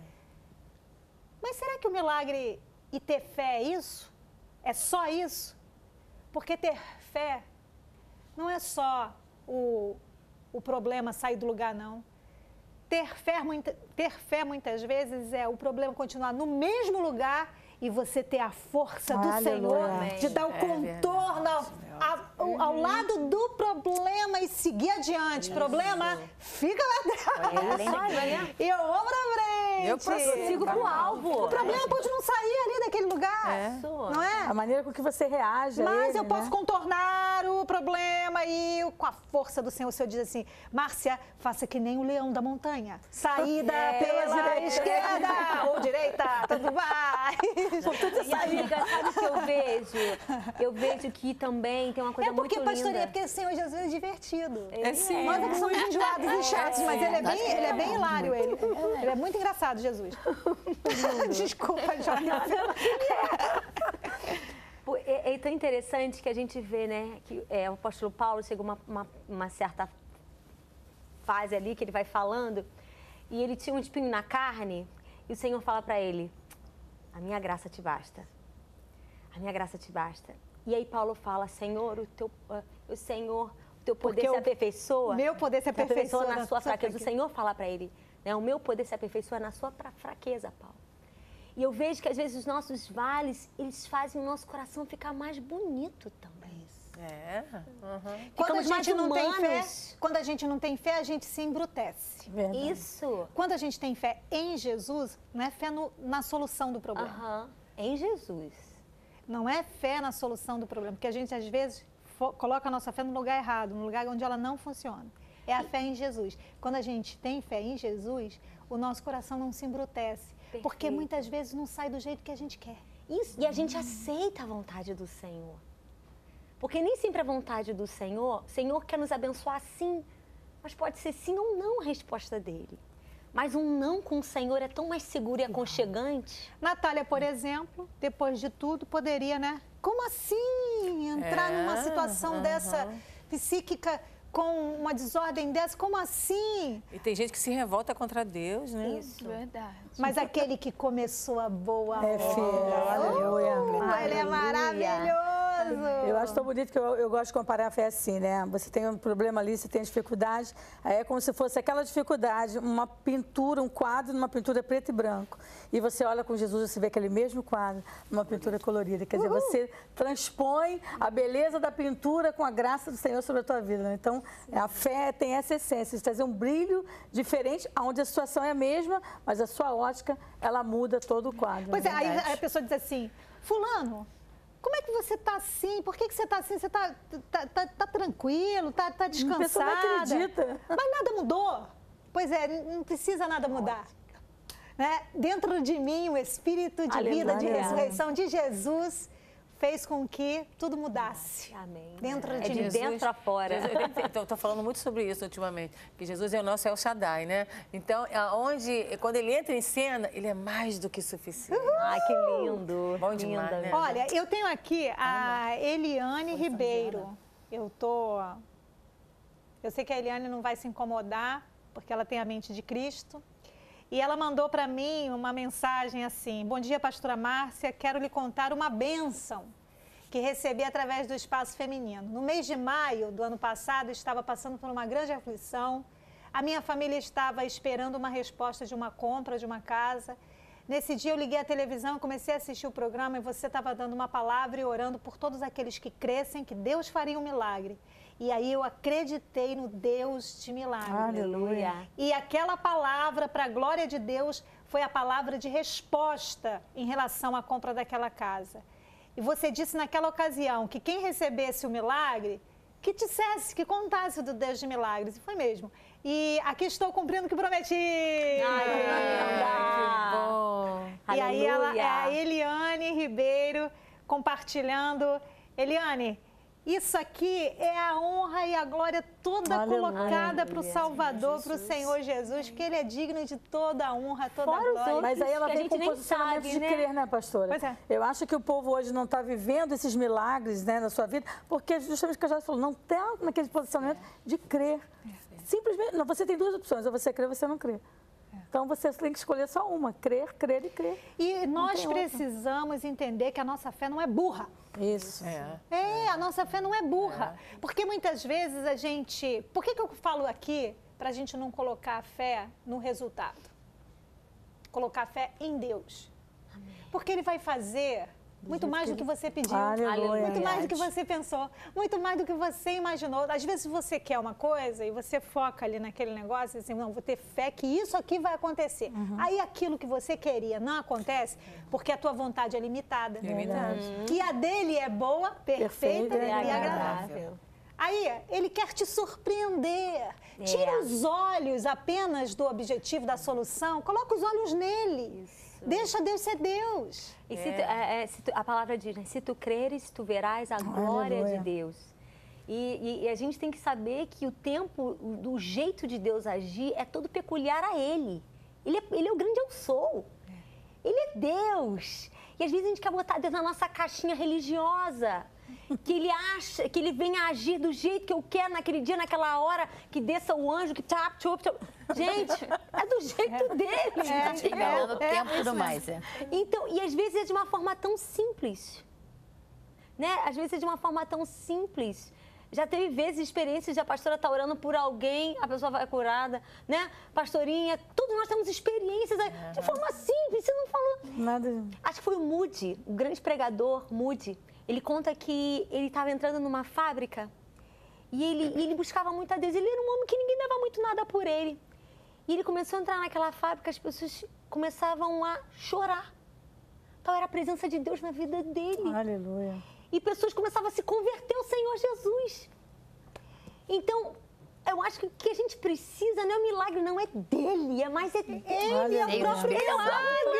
[SPEAKER 3] Mas será que o milagre e ter fé é isso? É só isso? Porque ter fé não é só o problema sair do lugar, não. Ter fé muitas vezes é o problema continuar no mesmo lugar e você ter a força do Senhor de dar o contorno ao lado do problema e seguir adiante. Problema, fica lá dentro. E eu vou pra frente.
[SPEAKER 5] Eu prossigo pro alvo.
[SPEAKER 3] O problema pode não sair ali daquele lugar, não é?
[SPEAKER 4] A maneira com que você reage
[SPEAKER 3] Mas
[SPEAKER 4] a ele,
[SPEAKER 3] eu posso
[SPEAKER 4] né?
[SPEAKER 3] contornar o problema e com a força do Senhor, o Senhor diz assim, Márcia, faça que nem o leão da montanha. Saída pela esquerda ou direita, tanto vai.
[SPEAKER 5] E amiga, sabe o que eu vejo? Eu vejo que também tem uma coisa muito linda.
[SPEAKER 3] Pastoria, porque o Senhor Jesus é divertido.
[SPEAKER 7] Sim.
[SPEAKER 3] Nós é que somos enjoados e chatos, mas ele é bem hilário, ele é muito engraçado, Jesus. Desculpa, Jonathan.
[SPEAKER 5] É tão interessante que a gente vê, né, que o apóstolo Paulo chegou uma certa fase ali que ele vai falando e ele tinha um espinho na carne e o Senhor fala para ele, a minha graça te basta. A minha graça te basta. E aí Paulo fala, Senhor, o teu poder se aperfeiçoa.
[SPEAKER 3] Meu poder se aperfeiçoa
[SPEAKER 5] na sua fraqueza. O Senhor fala para ele, né, o meu poder se aperfeiçoa na sua fraqueza, Paulo. E eu vejo que às vezes os nossos vales, eles fazem o nosso coração ficar mais bonito também.
[SPEAKER 3] Quando a
[SPEAKER 5] Ficamos mais
[SPEAKER 3] gente não tem fé,
[SPEAKER 5] humanos.
[SPEAKER 3] quando a gente não tem fé, a gente se embrutece.
[SPEAKER 4] Verdade.
[SPEAKER 5] Isso.
[SPEAKER 3] Quando a gente tem fé em Jesus, não é fé na solução do problema.
[SPEAKER 5] Em Jesus.
[SPEAKER 3] Não é fé na solução do problema, porque a gente às vezes coloca a nossa fé no lugar errado, no lugar onde ela não funciona. É a fé em Jesus. Quando a gente tem fé em Jesus, o nosso coração não se embrutece.
[SPEAKER 5] Perfeito.
[SPEAKER 3] Porque muitas vezes não sai do jeito que a gente quer.
[SPEAKER 5] Isso. E a gente aceita a vontade do Senhor. Porque nem sempre a vontade do Senhor, o Senhor quer nos abençoar sim, mas pode ser sim ou não a resposta dele. Mas um não com o Senhor é tão mais seguro e aconchegante.
[SPEAKER 3] Natália, por exemplo, depois de tudo, poderia, né? Como assim entrar numa situação dessa psíquica com uma desordem dessa? Como assim?
[SPEAKER 7] E tem gente que se revolta contra Deus, né?
[SPEAKER 8] Isso, verdade.
[SPEAKER 3] Mas aquele que começou a boa
[SPEAKER 4] É fiel, aleluia.
[SPEAKER 3] ele é maravilhoso.
[SPEAKER 4] Eu acho tão bonito que eu gosto de comparar a fé assim, né? Você tem um problema ali, você tem dificuldade, aí é como se fosse aquela dificuldade, uma pintura, um quadro numa pintura preto e branco. E você olha com Jesus, você vê aquele mesmo quadro numa pintura colorida. Quer dizer, você transpõe a beleza da pintura com a graça do Senhor sobre a tua vida, né? Então, a fé tem essa essência de trazer um brilho diferente, onde a situação é a mesma, mas a sua ótica, ela muda todo o quadro.
[SPEAKER 3] Pois é, aí a pessoa diz assim, fulano, como é que você está assim? Por que você está assim? Você está tranquilo? Está descansada?
[SPEAKER 4] A pessoa não acredita.
[SPEAKER 3] Mas nada mudou. Pois é, não precisa nada mudar. Né? Dentro de mim, o Espírito de vida, de ressurreição de Jesus fez com que tudo mudasse.
[SPEAKER 5] Amém.
[SPEAKER 3] Dentro de
[SPEAKER 5] de
[SPEAKER 3] Jesus.
[SPEAKER 5] dentro a fora.
[SPEAKER 7] Eu estou falando muito sobre isso ultimamente, que Jesus é o nosso El Shaddai, né? Então, quando ele entra em cena, ele é mais do que suficiente.
[SPEAKER 5] Ai, que lindo.
[SPEAKER 7] Bom demais, né?
[SPEAKER 3] Olha, eu tenho aqui a Eliane Ribeiro. Eu tô Eu sei que a Eliane não vai se incomodar, porque ela tem a mente de Cristo. E ela mandou para mim uma mensagem assim: bom dia, pastora Márcia, quero lhe contar uma bênção que recebi através do Espaço Feminino. No mês de maio do ano passado, estava passando por uma grande aflição. A minha família estava esperando uma resposta de uma compra de uma casa. Nesse dia eu liguei a televisão, comecei a assistir o programa e você estava dando uma palavra e orando por todos aqueles que crescem, que Deus faria um milagre. E aí eu acreditei no Deus de milagre.
[SPEAKER 5] Aleluia.
[SPEAKER 3] E aquela palavra, para a glória de Deus, foi a palavra de resposta em relação à compra daquela casa. E você disse naquela ocasião que quem recebesse o milagre, que dissesse, que contasse do Deus de milagres. E foi mesmo. E aqui estou cumprindo o que prometi.
[SPEAKER 5] Que bom.
[SPEAKER 3] E aí ela é a
[SPEAKER 5] Aleluia.
[SPEAKER 3] Eliane Ribeiro compartilhando. Eliane, isso aqui é a honra e a glória toda
[SPEAKER 4] Aleluia.
[SPEAKER 3] colocada para o Salvador, para o Senhor Jesus, que Ele é digno de toda a honra, toda
[SPEAKER 5] Fora
[SPEAKER 3] a
[SPEAKER 5] os
[SPEAKER 3] glória.
[SPEAKER 5] outros.
[SPEAKER 4] Mas aí ela
[SPEAKER 5] que a
[SPEAKER 4] vem
[SPEAKER 5] gente
[SPEAKER 4] com
[SPEAKER 5] nem
[SPEAKER 4] posicionamento
[SPEAKER 5] sabe,
[SPEAKER 4] de
[SPEAKER 5] né?
[SPEAKER 4] crer, né, pastora?
[SPEAKER 3] Pois é.
[SPEAKER 4] Eu acho que o povo hoje não está vivendo esses milagres, né, na sua vida, porque justamente o que a já falou, não está naquele posicionamento de crer. Simplesmente, não, você tem duas opções, ou você crê ou você não crê. Então você tem que escolher só uma, crer, crer e crer.
[SPEAKER 3] E nós
[SPEAKER 4] tem outra.
[SPEAKER 3] precisamos entender que a nossa fé não é burra.
[SPEAKER 4] Isso.
[SPEAKER 3] A nossa fé não é burra. Porque muitas vezes a gente... Por que eu falo aqui para a gente não colocar a fé no resultado? Colocar a fé em Deus. Porque Ele vai fazer muito mais do que você pediu.
[SPEAKER 4] Aleluia.
[SPEAKER 3] Muito mais do que você pensou. Muito mais do que você imaginou. Às vezes você quer uma coisa e você foca ali naquele negócio e assim, não, vou ter fé que isso aqui vai acontecer. Aí aquilo que você queria não acontece porque a tua vontade é limitada. E a dele é boa, perfeita e agradável. Aí, Ele quer te surpreender. Tira os olhos apenas do objetivo, da solução. Coloca os olhos nele. Deixa Deus ser Deus.
[SPEAKER 5] E a palavra diz, né? Se tu creres, tu verás a glória
[SPEAKER 4] Aleluia.
[SPEAKER 5] de Deus. E a gente tem que saber que o tempo, do jeito de Deus agir é todo peculiar a Ele. Ele é o grande eu sou. Ele é Deus. E às vezes a gente quer botar Deus na nossa caixinha religiosa. Que Ele acha, que Ele venha agir do jeito que eu quero naquele dia, naquela hora, que desça o anjo, que tchap, tchup, tchup. Gente, é do jeito dele.
[SPEAKER 6] Chegando o tempo e tudo mais.
[SPEAKER 5] Então, e às vezes é de uma forma tão simples, né? Às vezes é de uma forma tão simples. Já teve vezes, experiências de a pastora estar orando por alguém, a pessoa vai curada, né? Pastorinha, todos nós temos experiências de forma simples, você não falou.
[SPEAKER 4] Nada.
[SPEAKER 5] Acho que foi o Moody, o grande pregador Moody. Ele conta que ele estava entrando numa fábrica e ele buscava muito a Deus. Ele era um homem que ninguém dava muito nada por ele. E ele começou a entrar naquela fábrica, as pessoas começavam a chorar. Então era a presença de Deus na vida dele.
[SPEAKER 4] Aleluia.
[SPEAKER 5] E pessoas começavam a se converter ao Senhor Jesus. Então, eu acho que o que a gente precisa não é o milagre, não é dele, é mais dele.
[SPEAKER 3] Ele é o próprio
[SPEAKER 5] Ele é o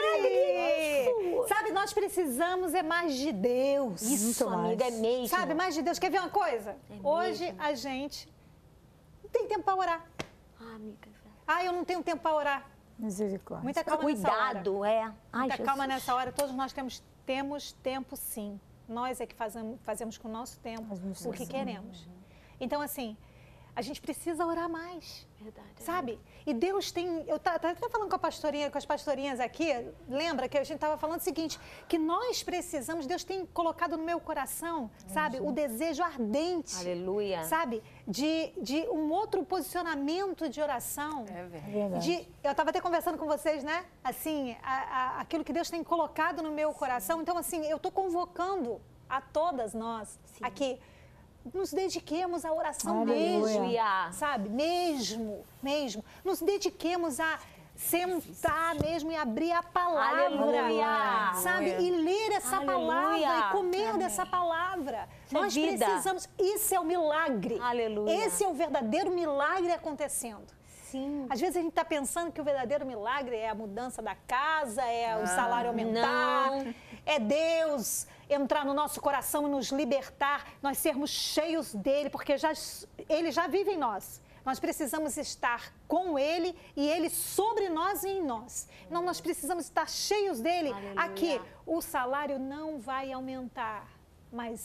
[SPEAKER 3] milagre. Sabe, nós precisamos mais de Deus.
[SPEAKER 5] Isso,
[SPEAKER 4] Muito
[SPEAKER 5] amiga, é
[SPEAKER 4] mais.
[SPEAKER 5] mesmo.
[SPEAKER 3] Sabe, mais de Deus. Quer ver uma coisa? Hoje
[SPEAKER 5] mesmo.
[SPEAKER 3] a gente não tem tempo para orar.
[SPEAKER 5] Ah, amiga.
[SPEAKER 3] Eu não tenho tempo para orar.
[SPEAKER 4] Misericórdia.
[SPEAKER 3] Muita calma nessa hora.
[SPEAKER 5] Cuidado, é. Ai,
[SPEAKER 3] Muita calma
[SPEAKER 5] Jesus.
[SPEAKER 3] nessa hora. Todos nós temos tempo, sim. Nós é que fazemos com o nosso tempo o que queremos. Então, assim, a gente precisa orar mais.
[SPEAKER 5] Verdade.
[SPEAKER 3] Sabe? E Deus tem... Eu estava até falando com as pastorinhas aqui, lembra que a gente estava falando o seguinte, que nós precisamos, Deus tem colocado no meu coração, sabe, o desejo ardente.
[SPEAKER 5] Aleluia.
[SPEAKER 3] Sabe? De um outro posicionamento de oração.
[SPEAKER 7] É verdade.
[SPEAKER 3] Eu estava até conversando com vocês, né? Assim, aquilo que Deus tem colocado no meu coração. Então, assim, eu estou convocando a todas nós aqui, nos dediquemos à oração mesmo, sabe? Mesmo. Nos dediquemos a sentar mesmo e abrir a palavra,
[SPEAKER 5] Aleluia.
[SPEAKER 3] sabe? E ler essa palavra e comer dessa palavra. Nós
[SPEAKER 5] vida.
[SPEAKER 3] precisamos, isso é o milagre.
[SPEAKER 5] Aleluia.
[SPEAKER 3] Esse é o verdadeiro milagre acontecendo.
[SPEAKER 5] Sim.
[SPEAKER 3] Às vezes a gente está pensando que o verdadeiro milagre é a mudança da casa, é o salário aumentar, é Deus entrar no nosso coração e nos libertar, nós sermos cheios dele, porque ele já vive em nós. Nós precisamos estar com ele e ele sobre nós e em nós. Não, nós precisamos estar cheios dele.
[SPEAKER 5] Aleluia.
[SPEAKER 3] Aqui, o salário não vai aumentar, mas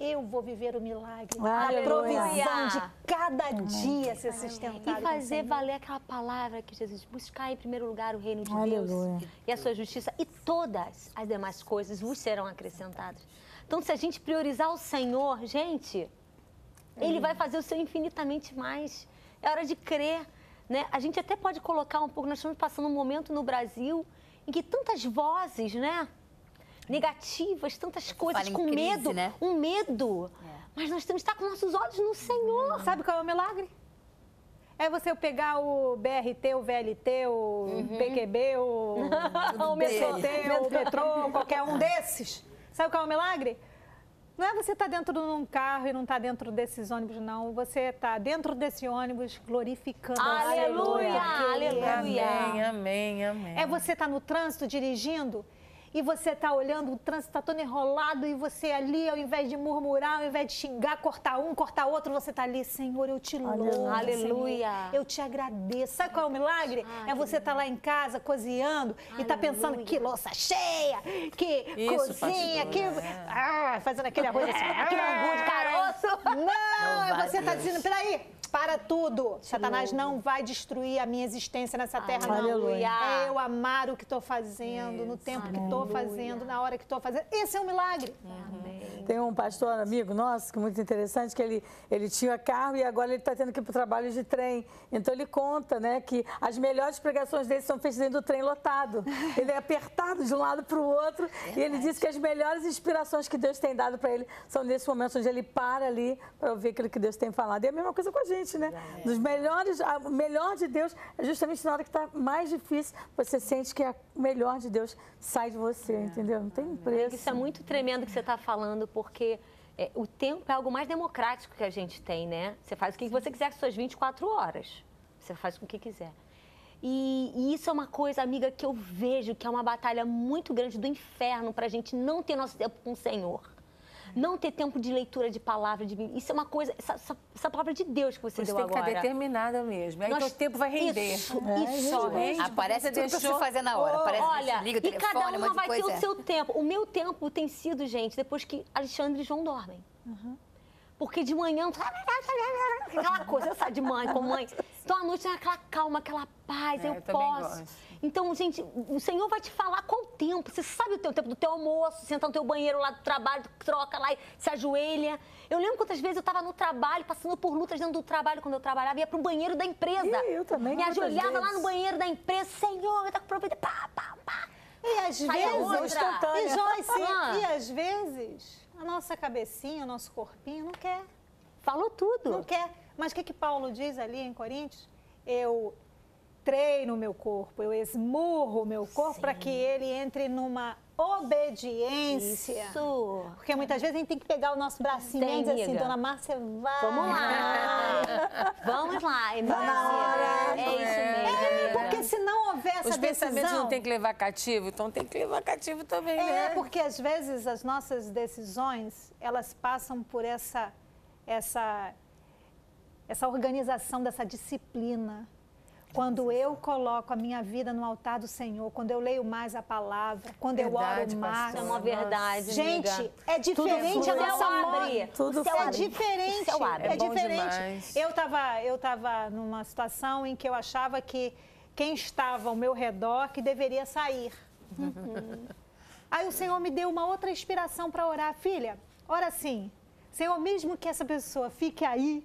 [SPEAKER 3] eu vou viver o milagre.
[SPEAKER 4] Aleluia.
[SPEAKER 3] A provisão de cada dia ser sustentado.
[SPEAKER 5] E fazer valer aquela palavra que Jesus, buscar em primeiro lugar o reino de
[SPEAKER 4] Aleluia.
[SPEAKER 5] Deus e a sua justiça, e todas as demais coisas vos serão acrescentadas. Então, se a gente priorizar o Senhor, gente, Ele vai fazer o seu infinitamente mais. É hora de crer, né? A gente até pode colocar um pouco, nós estamos passando um momento no Brasil em que tantas vozes, né? Negativas, tantas coisas, com
[SPEAKER 6] crise,
[SPEAKER 5] medo,
[SPEAKER 6] né?
[SPEAKER 5] um medo. Mas nós temos que estar com nossos olhos no Senhor.
[SPEAKER 3] Sabe qual é o milagre? É você pegar o BRT, o VLT, o PQB, o BCT, o metrô, qualquer um desses. Sabe qual é o milagre? Não é você estar dentro de um carro e não estar dentro desses ônibus, não. Você está dentro desse ônibus glorificando ao Senhor.
[SPEAKER 5] Aleluia, aleluia.
[SPEAKER 7] Amém, amém, amém.
[SPEAKER 3] É você estar no trânsito dirigindo e você está olhando, o trânsito está todo enrolado e você ali, ao invés de murmurar, ao invés de xingar, cortar um, cortar outro, você está ali, Senhor, eu te louvo,
[SPEAKER 5] Aleluia.
[SPEAKER 3] Senhor, eu te agradeço. Sabe qual é o milagre? É você estar lá em casa, cozinhando e estar pensando, que louça cheia, que
[SPEAKER 7] Isso,
[SPEAKER 3] cozinha,
[SPEAKER 7] pastora,
[SPEAKER 3] que... fazendo aquele arroz assim,
[SPEAKER 5] Aquele angu de caroço.
[SPEAKER 3] Não, é você estar dizendo, peraí, para tudo. Satanás não vai destruir a minha existência nessa terra, não.
[SPEAKER 5] Aleluia.
[SPEAKER 3] É eu amar o que estou fazendo, no tempo que estou fazendo, na hora que estou fazendo. Esse é um milagre.
[SPEAKER 4] Tem um pastor amigo nosso, que é muito interessante, que ele tinha carro e agora ele está tendo que ir para o trabalho de trem. Então ele conta, né, que as melhores pregações dele são feitas dentro do trem lotado. Ele é apertado de um lado para o outro. E ele disse que as melhores inspirações que Deus tem dado para ele são nesses momentos onde ele para ali para ouvir aquilo que Deus tem falado. E é a mesma coisa com a gente, né? Dos melhores, o melhor de Deus é justamente na hora que está mais difícil, você sente que o melhor de Deus sai de você, entendeu? Não tem preço.
[SPEAKER 5] Isso é muito tremendo que você está falando, porque o tempo é algo mais democrático que a gente tem, né? Você faz o que você quiser com suas 24 horas. Você faz o que quiser. E isso é uma coisa, amiga, que eu vejo que é uma batalha muito grande do inferno para a gente não ter nosso tempo com o Senhor. Não ter tempo de leitura de palavra, de Bíblia. Isso é uma coisa, essa palavra de Deus que você deu
[SPEAKER 7] tem que
[SPEAKER 5] agora.
[SPEAKER 7] estar determinada mesmo. Aí o teu tempo vai render.
[SPEAKER 5] Isso.
[SPEAKER 6] Aparece tudo para você fazer na hora. Parece
[SPEAKER 5] Olha,
[SPEAKER 6] que liga o
[SPEAKER 5] e
[SPEAKER 6] telefone,
[SPEAKER 5] cada
[SPEAKER 6] um
[SPEAKER 5] uma
[SPEAKER 6] monte de
[SPEAKER 5] vai ter
[SPEAKER 6] coisa.
[SPEAKER 5] o seu tempo. O meu tempo tem sido, gente, depois que Alexandre e João dormem. Porque de manhã, aquela coisa, sabe, de mãe com mãe. Então, à noite, é aquela calma, aquela paz, eu
[SPEAKER 7] também
[SPEAKER 5] posso.
[SPEAKER 7] gosto.
[SPEAKER 5] Então, gente, o Senhor vai te falar qual o tempo. Você sabe o teu tempo do teu almoço, senta no teu banheiro lá do trabalho, troca lá e se ajoelha. Eu lembro quantas vezes eu estava no trabalho, passando por lutas dentro do trabalho, quando eu trabalhava, ia pro banheiro da empresa.
[SPEAKER 4] Eu também,
[SPEAKER 5] me
[SPEAKER 4] quantas
[SPEAKER 5] ajoelhava lá
[SPEAKER 4] vezes?
[SPEAKER 5] no banheiro da empresa, Senhor, eu tô com problema, pá, pá, pá.
[SPEAKER 3] E às
[SPEAKER 5] Sai a
[SPEAKER 3] vezes,
[SPEAKER 5] outra.
[SPEAKER 3] e Joyce,
[SPEAKER 5] Ah.
[SPEAKER 3] e às vezes, a nossa cabecinha, o nosso corpinho não quer.
[SPEAKER 5] Falou tudo.
[SPEAKER 3] Não quer. Mas o que Paulo diz ali em Coríntios? Eu treino o meu corpo, eu esmurro o meu corpo para que ele entre numa obediência.
[SPEAKER 5] Isso.
[SPEAKER 3] Porque muitas vezes a gente tem que pegar o nosso bracinho
[SPEAKER 5] Tem,
[SPEAKER 3] e dizer assim,
[SPEAKER 5] amiga.
[SPEAKER 3] Dona Márcia, vai.
[SPEAKER 5] Vamos lá. Vamos lá, Emília. É isso mesmo, amiga.
[SPEAKER 3] Porque se não houver essa
[SPEAKER 7] Os pensamentos
[SPEAKER 3] decisão...
[SPEAKER 7] não tem que levar cativo, então tem que levar cativo também, né?
[SPEAKER 3] É, porque às vezes as nossas decisões, elas passam por essa organização, dessa disciplina. Quando eu coloco a minha vida no altar do Senhor, quando eu leio mais a palavra, quando eu
[SPEAKER 7] Verdade,
[SPEAKER 3] oro mais.
[SPEAKER 7] pastora.
[SPEAKER 5] É uma verdade,
[SPEAKER 3] Gente,
[SPEAKER 5] amiga.
[SPEAKER 3] é diferente a
[SPEAKER 5] flui.
[SPEAKER 3] nossa
[SPEAKER 5] O céu
[SPEAKER 3] moda.
[SPEAKER 5] abre.
[SPEAKER 4] Tudo
[SPEAKER 5] O céu
[SPEAKER 3] É
[SPEAKER 5] abre.
[SPEAKER 3] diferente,
[SPEAKER 5] O céu abre.
[SPEAKER 3] é
[SPEAKER 7] É bom
[SPEAKER 3] diferente.
[SPEAKER 7] demais.
[SPEAKER 3] Eu tava numa situação em que eu achava que quem estava ao meu redor que deveria sair. Aí o Senhor me deu uma outra inspiração para orar. Filha, ora assim, Senhor, mesmo que essa pessoa fique aí,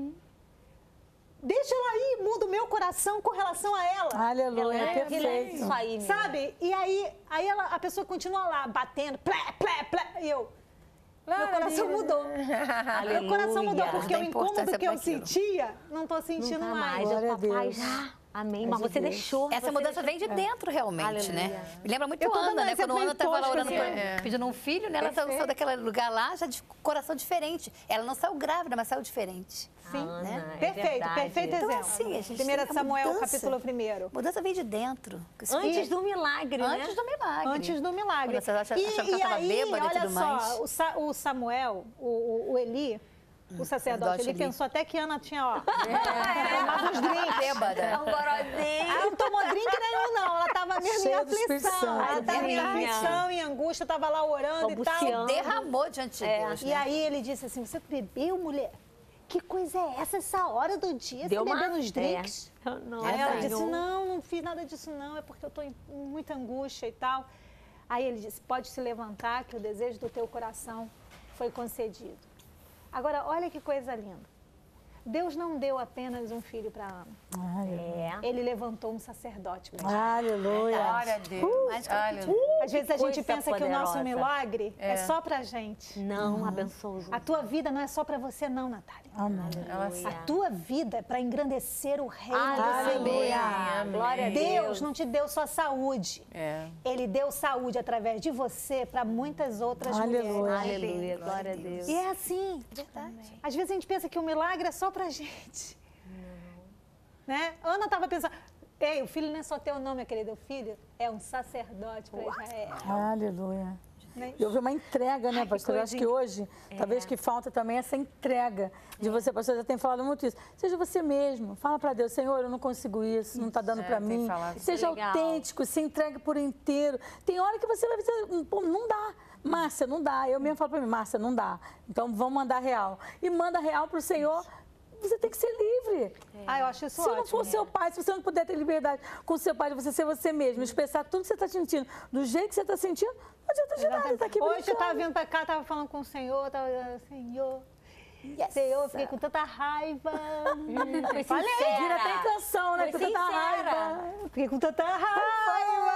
[SPEAKER 3] deixa ela aí, muda o meu coração com relação a ela.
[SPEAKER 4] Aleluia,
[SPEAKER 5] É
[SPEAKER 4] perfeito.
[SPEAKER 5] isso aí, amiga.
[SPEAKER 3] Sabe? E aí a pessoa continua lá, batendo, plé, plé, plé. E eu, meu coração mudou. Meu coração mudou, porque
[SPEAKER 6] Dá
[SPEAKER 3] o incômodo
[SPEAKER 6] importância
[SPEAKER 3] que eu
[SPEAKER 6] pra aquilo.
[SPEAKER 3] sentia, não estou sentindo
[SPEAKER 5] Nunca
[SPEAKER 3] mais.
[SPEAKER 5] mais.
[SPEAKER 4] Glória
[SPEAKER 5] É
[SPEAKER 4] a
[SPEAKER 5] o papai
[SPEAKER 4] Deus.
[SPEAKER 5] já. Amém. Mas você deixou.
[SPEAKER 6] Essa
[SPEAKER 5] você
[SPEAKER 6] mudança
[SPEAKER 5] deixou.
[SPEAKER 6] vem de dentro, realmente, né?
[SPEAKER 5] Aleluia.
[SPEAKER 6] Me lembra muito
[SPEAKER 3] Eu tô dando
[SPEAKER 6] Ana, né?
[SPEAKER 3] exemplo
[SPEAKER 6] Quando Ana estava lá
[SPEAKER 3] tosco,
[SPEAKER 6] orando,
[SPEAKER 3] assim.
[SPEAKER 6] pedindo um filho, né? Ela saiu daquele lugar lá já de coração diferente. Ela não saiu grávida, mas saiu diferente.
[SPEAKER 3] Sim,
[SPEAKER 5] Ana,
[SPEAKER 6] né?
[SPEAKER 5] é
[SPEAKER 3] perfeito,
[SPEAKER 5] verdade.
[SPEAKER 3] perfeito
[SPEAKER 6] Então,
[SPEAKER 3] exemplo.
[SPEAKER 6] assim, a gente
[SPEAKER 3] 1
[SPEAKER 6] tem a
[SPEAKER 3] Samuel,
[SPEAKER 6] mudança.
[SPEAKER 3] capítulo 1.
[SPEAKER 6] Mudança vem de dentro.
[SPEAKER 5] Antes do milagre, né?
[SPEAKER 6] Antes do milagre.
[SPEAKER 3] Antes do milagre.
[SPEAKER 6] Quando você achava que ela estava
[SPEAKER 3] aí,
[SPEAKER 6] bêbada e
[SPEAKER 3] olha
[SPEAKER 6] tudo
[SPEAKER 3] só,
[SPEAKER 6] mais.
[SPEAKER 3] o Samuel, o Eli, o sacerdote. Ele pensou até que Ana tinha, ó, tomava uns drinks.
[SPEAKER 6] Bêbada.
[SPEAKER 5] Um gorozinho.
[SPEAKER 3] Ela não tomou drink nenhum, não. Ela estava mesmo em
[SPEAKER 4] Cheia do Espírito
[SPEAKER 3] aflição.
[SPEAKER 4] Santo.
[SPEAKER 3] Ela estava em aflição, em angústia, estava lá orando e tal.
[SPEAKER 5] Balbuciando.
[SPEAKER 6] Derramou diante de Deus,
[SPEAKER 3] E
[SPEAKER 6] né?
[SPEAKER 3] aí ele disse assim, você bebeu, mulher? Que coisa é essa hora do dia?
[SPEAKER 5] Deu
[SPEAKER 3] você
[SPEAKER 5] uma...
[SPEAKER 3] bebendo uns drinks?
[SPEAKER 5] Não,
[SPEAKER 3] Aí ela
[SPEAKER 6] Verdade.
[SPEAKER 3] disse, não fiz nada disso não, é porque eu estou em muita angústia e tal. Aí ele disse, pode se levantar que o desejo do teu coração foi concedido. Agora, olha que coisa linda. Deus não deu apenas um filho para Ana. Ele levantou um sacerdote para ela.
[SPEAKER 4] Aleluia.
[SPEAKER 7] Glória a Deus. Aleluia.
[SPEAKER 3] Às vezes a gente
[SPEAKER 5] coisa
[SPEAKER 3] pensa que o nosso
[SPEAKER 5] poderosa.
[SPEAKER 3] milagre é só pra gente.
[SPEAKER 5] Não, abençoa os
[SPEAKER 3] A tua vida não é só para você não, Natália.
[SPEAKER 4] Amém.
[SPEAKER 3] A tua vida é para engrandecer o reino do Senhor.
[SPEAKER 5] Aleluia. Glória a Deus.
[SPEAKER 3] Deus não te deu só saúde. Ele deu saúde através de você para muitas outras
[SPEAKER 4] Aleluia.
[SPEAKER 3] mulheres.
[SPEAKER 5] Aleluia. Glória a Deus.
[SPEAKER 3] E é assim.
[SPEAKER 6] Verdade.
[SPEAKER 3] Às vezes a gente pensa que o milagre é só pra gente. Né? Ana estava pensando, ei, o filho não é só teu nome, minha querida, o filho é um sacerdote para Israel.
[SPEAKER 4] Aleluia.
[SPEAKER 3] Né?
[SPEAKER 4] E houve uma entrega, né, pastor? Eu acho que hoje, talvez que falta também essa entrega de você, pastor, já tem falado muito isso. Seja você mesmo, fala para Deus, Senhor, eu não consigo isso, não está dando para
[SPEAKER 7] tem
[SPEAKER 4] mim.
[SPEAKER 7] falado.
[SPEAKER 4] Seja
[SPEAKER 5] Legal.
[SPEAKER 4] autêntico, se entregue por inteiro. Tem hora que você vai dizer, pô, não dá. Márcia, não dá. Eu mesmo falo para mim, Márcia, não dá. Então vamos mandar real. E manda real para o Senhor. Você tem que ser livre.
[SPEAKER 3] Eu acho isso
[SPEAKER 4] Se
[SPEAKER 3] ótimo.
[SPEAKER 4] não for seu pai, se você não puder ter liberdade com seu pai, de você ser você mesmo, expressar tudo que você está sentindo, do jeito que você está sentindo, não adianta de nada, tá aqui
[SPEAKER 3] Hoje eu
[SPEAKER 4] brincando.
[SPEAKER 3] estava vindo para cá, estava falando com o Senhor, estava dizendo, Senhor, Senhor, eu fiquei com tanta raiva.
[SPEAKER 5] Foi
[SPEAKER 3] Falei,
[SPEAKER 5] sincera.
[SPEAKER 4] Vira até em canção, né?
[SPEAKER 5] Foi
[SPEAKER 4] Com tanta
[SPEAKER 5] sincera.
[SPEAKER 4] raiva.
[SPEAKER 3] Fiquei com tanta raiva.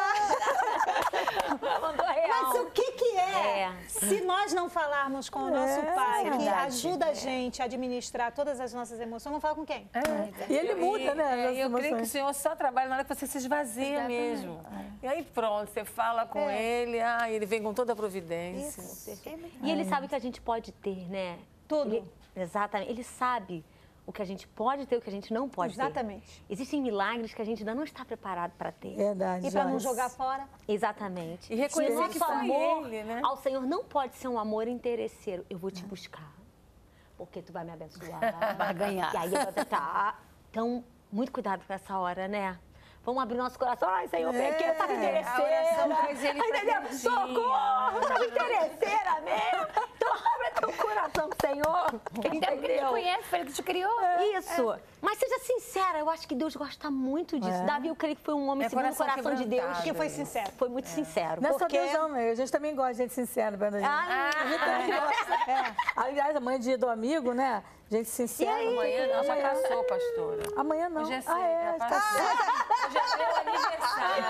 [SPEAKER 5] Mandou real.
[SPEAKER 3] Mas o que é?
[SPEAKER 5] É.
[SPEAKER 3] Se nós não falarmos com o nosso pai, que
[SPEAKER 7] verdade.
[SPEAKER 3] ajuda a gente a administrar todas as nossas emoções, vamos falar com quem?
[SPEAKER 4] E ele muda, né? as
[SPEAKER 7] E eu creio que o
[SPEAKER 4] emoções.
[SPEAKER 7] Senhor só trabalha na hora que você se esvazia mesmo. E aí pronto, você fala com ele, ele vem com toda a providência.
[SPEAKER 5] E ele sabe que a gente pode ter, né?
[SPEAKER 3] Tudo.
[SPEAKER 5] Exatamente. Ele sabe o que a gente pode ter e o que a gente não pode
[SPEAKER 3] Exatamente.
[SPEAKER 5] ter. Existem milagres que a gente ainda não está preparado para ter.
[SPEAKER 4] Verdade,
[SPEAKER 3] E para não
[SPEAKER 4] Joyce.
[SPEAKER 3] jogar fora?
[SPEAKER 5] Exatamente.
[SPEAKER 7] E reconhecer
[SPEAKER 5] o nosso
[SPEAKER 7] que foi
[SPEAKER 5] amor
[SPEAKER 7] ele, né?
[SPEAKER 5] ao Senhor não pode ser um amor interesseiro. Eu vou te buscar, porque tu vai me abençoar.
[SPEAKER 6] Vai ganhar.
[SPEAKER 5] E aí eu vou tentar. Então, muito cuidado com essa hora, né? Vamos abrir nosso coração. Ai, Senhor, pequeno, eu estava interesseira.
[SPEAKER 7] A oração faz ele pra
[SPEAKER 5] Entendeu?
[SPEAKER 7] pertinho.
[SPEAKER 5] Socorro, eu estava interesseira mesmo. Então, abre teu coração, Senhor.
[SPEAKER 6] Até porque ele te
[SPEAKER 5] Entendeu?
[SPEAKER 6] conhece, foi ele que te criou.
[SPEAKER 5] Isso. Mas seja sincera, eu acho que Deus gosta muito disso. Davi, eu creio que foi um homem
[SPEAKER 7] É
[SPEAKER 5] segundo o
[SPEAKER 7] coração
[SPEAKER 5] coração de Deus.
[SPEAKER 7] quebrantado.
[SPEAKER 3] Porque foi sincero.
[SPEAKER 5] Foi muito sincero.
[SPEAKER 4] Não é só
[SPEAKER 3] Porque-
[SPEAKER 4] Deus, não, meu. A gente também gosta de gente sincera, perto da gente. A gente também gosta. Aliás, amanhã é dia do amigo, né? Gente sincera.
[SPEAKER 7] Amanhã não, já passou, pastora.
[SPEAKER 4] Amanhã não.
[SPEAKER 7] Hoje é cedo,
[SPEAKER 4] é.
[SPEAKER 7] já passou. Hoje é meu aniversário.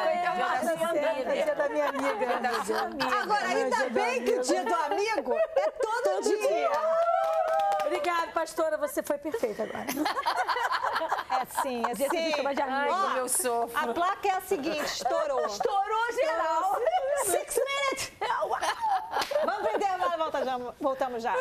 [SPEAKER 4] Dia da minha amiga.
[SPEAKER 7] Da sua amiga.
[SPEAKER 3] Agora, ainda bem que o dia do amigo é todo dia.
[SPEAKER 4] Obrigada, pastora. Você foi perfeita agora.
[SPEAKER 3] É sim, é sim.
[SPEAKER 7] Ai,
[SPEAKER 3] Ó,
[SPEAKER 7] como eu sofro.
[SPEAKER 3] a placa é a seguinte, estourou.
[SPEAKER 5] Estourou geral.
[SPEAKER 3] 6 minutes. Vamos pro intervalo, voltamos já.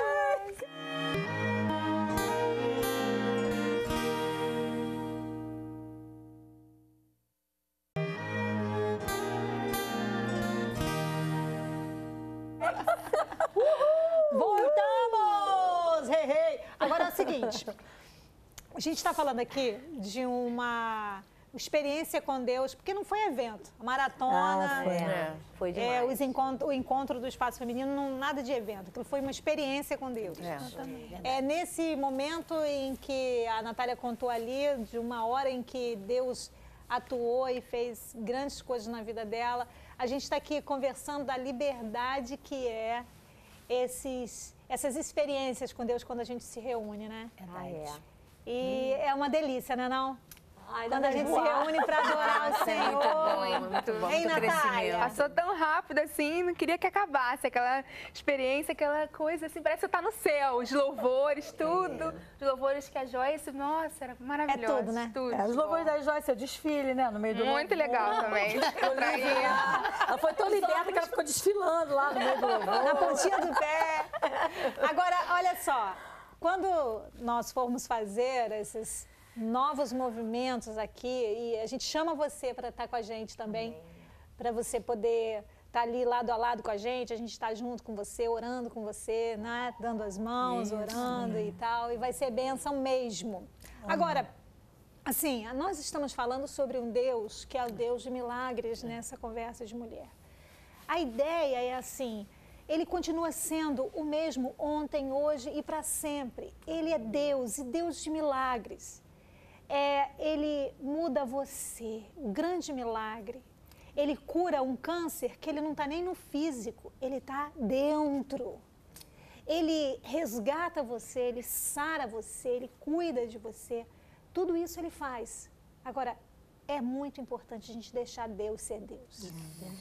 [SPEAKER 3] Voltamos! Hey, hey. Agora é o seguinte, a gente está falando aqui de uma experiência com Deus, porque não foi evento, a maratona,
[SPEAKER 5] Foi demais.
[SPEAKER 3] o encontro do espaço feminino, não, nada de evento, aquilo foi uma experiência com Deus. É nesse momento em que a Natália contou ali, de uma hora em que Deus atuou e fez grandes coisas na vida dela, a gente está aqui conversando da liberdade que é essas experiências com Deus quando a gente se reúne, né? E é uma delícia, né, não?
[SPEAKER 5] Ai,
[SPEAKER 3] Quando a gente se reúne para adorar o Senhor.
[SPEAKER 7] Muito bom,
[SPEAKER 3] Hein,
[SPEAKER 7] muito
[SPEAKER 3] Natália?
[SPEAKER 7] crescimento.
[SPEAKER 8] Passou tão rápido assim, não queria que acabasse. Aquela experiência, aquela coisa assim, parece que você tá no céu. Os louvores, tudo. Os louvores que a Joyce, nossa, era maravilhoso.
[SPEAKER 3] É tudo, né?
[SPEAKER 8] Tudo.
[SPEAKER 4] Os louvores da Joyce, seu desfile, né? No meio do
[SPEAKER 8] Muito legal também.
[SPEAKER 4] Ela foi tão liberta que ela ficou desfilando lá no meio do louvor.
[SPEAKER 3] Na pontinha do pé. Agora, olha só, quando nós formos fazer esses novos movimentos aqui, e a gente chama você para estar com a gente também, para você poder está ali lado a lado com a gente está junto com você, orando com você, né? Dando as mãos, orando e tal, e vai ser bênção mesmo. Agora, assim, nós estamos falando sobre um Deus que é o Deus de milagres nessa conversa de mulher. A ideia é assim, Ele continua sendo o mesmo ontem, hoje e para sempre. Ele é Deus e Deus de milagres. Ele muda você, o grande milagre. Ele cura um câncer que ele não está nem no físico, ele está dentro. Ele resgata você, ele sara você, ele cuida de você. Tudo isso ele faz. Agora, é muito importante a gente deixar Deus ser Deus.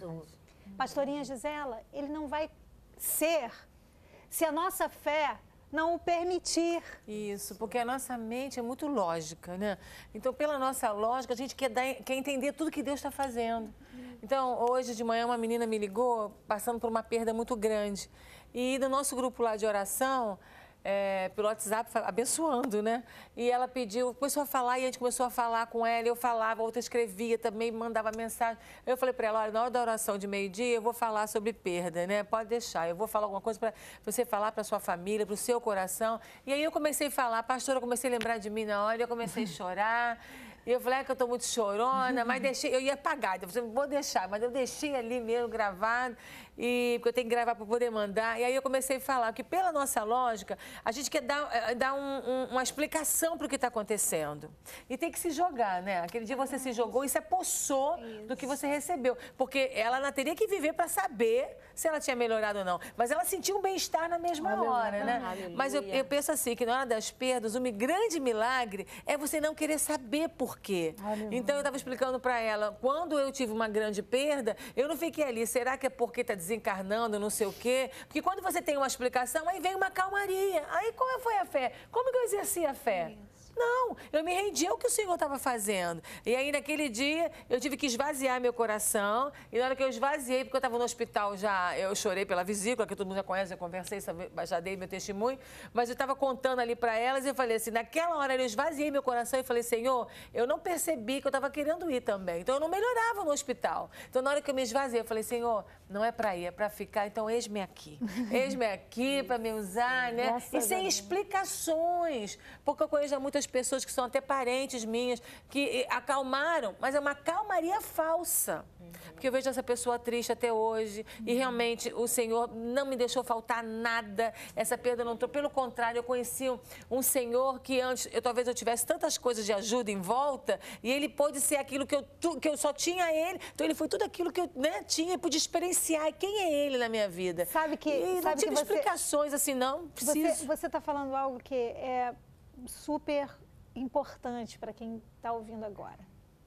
[SPEAKER 3] Pastorinha Gisela, ele não vai ser se a nossa fé não o permitir.
[SPEAKER 7] Isso, porque a nossa mente é muito lógica, né? Então, pela nossa lógica, a gente quer entender tudo que Deus está fazendo. Então, hoje de manhã, uma menina me ligou, passando por uma perda muito grande. E no nosso grupo lá de oração, pelo WhatsApp, abençoando, né? E ela começou a falar, e a gente começou a falar com ela, eu falava, a outra escrevia também, mandava mensagem. Eu falei para ela, olha, na hora da oração de meio-dia, eu vou falar sobre perda, né? Pode deixar, eu vou falar alguma coisa para você falar para sua família, para o seu coração. E aí eu comecei a falar, pastora, eu comecei a lembrar de mim na hora, eu comecei a chorar. E eu falei que eu estou muito chorona, mas deixei, eu ia apagar, eu falei, vou deixar, mas eu deixei ali mesmo gravado, porque eu tenho que gravar para poder mandar. E aí eu comecei a falar que, pela nossa lógica, a gente quer dar uma explicação para o que está acontecendo. E tem que se jogar, né? Aquele dia você se jogou e se apossou do que você recebeu. Porque ela teria que viver para saber se ela tinha melhorado ou não. Mas ela sentiu um bem-estar na mesma hora, né?
[SPEAKER 5] Aleluia.
[SPEAKER 7] Mas eu penso assim, que na hora das perdas, um grande milagre é você não querer saber por quê. Então, eu estava explicando para ela, quando eu tive uma grande perda, eu não fiquei ali, será que é porque está desencarnando, não sei o quê? Porque quando você tem uma explicação, aí vem uma calmaria. Aí qual foi a fé? Como que eu exerci a fé? Não, eu me rendi ao que o Senhor estava fazendo. E aí, naquele dia, eu tive que esvaziar meu coração. E na hora que eu esvaziei, porque eu estava no hospital já, eu chorei pela vesícula, que todo mundo já conhece, já conversei, já dei meu testemunho. Mas eu estava contando ali para elas e eu falei assim, naquela hora eu esvaziei meu coração e falei, Senhor, eu não percebi que eu estava querendo ir também. Então, eu não melhorava no hospital. Então, na hora que eu me esvaziei, eu falei, Senhor, não é para ir, é para ficar. Então, eis-me aqui. Eis-me aqui para me usar, né? E sem explicações. Porque eu conheço já muitas pessoas que são até parentes minhas, que acalmaram, mas é uma calmaria falsa. Porque eu vejo essa pessoa triste até hoje e realmente o Senhor não me deixou faltar nada, essa perda não trouxe. Pelo contrário, eu conheci um Senhor que antes, talvez eu tivesse tantas coisas de ajuda em volta e Ele pôde ser aquilo que eu só tinha Ele, então Ele foi tudo aquilo que eu tinha e pude experienciar. Quem é Ele na minha vida?
[SPEAKER 3] Sabe que...
[SPEAKER 7] E não tive explicações assim, não preciso.
[SPEAKER 3] Você está falando algo que é super importante para quem está ouvindo agora.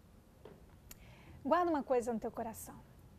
[SPEAKER 3] Guarda uma coisa no teu coração.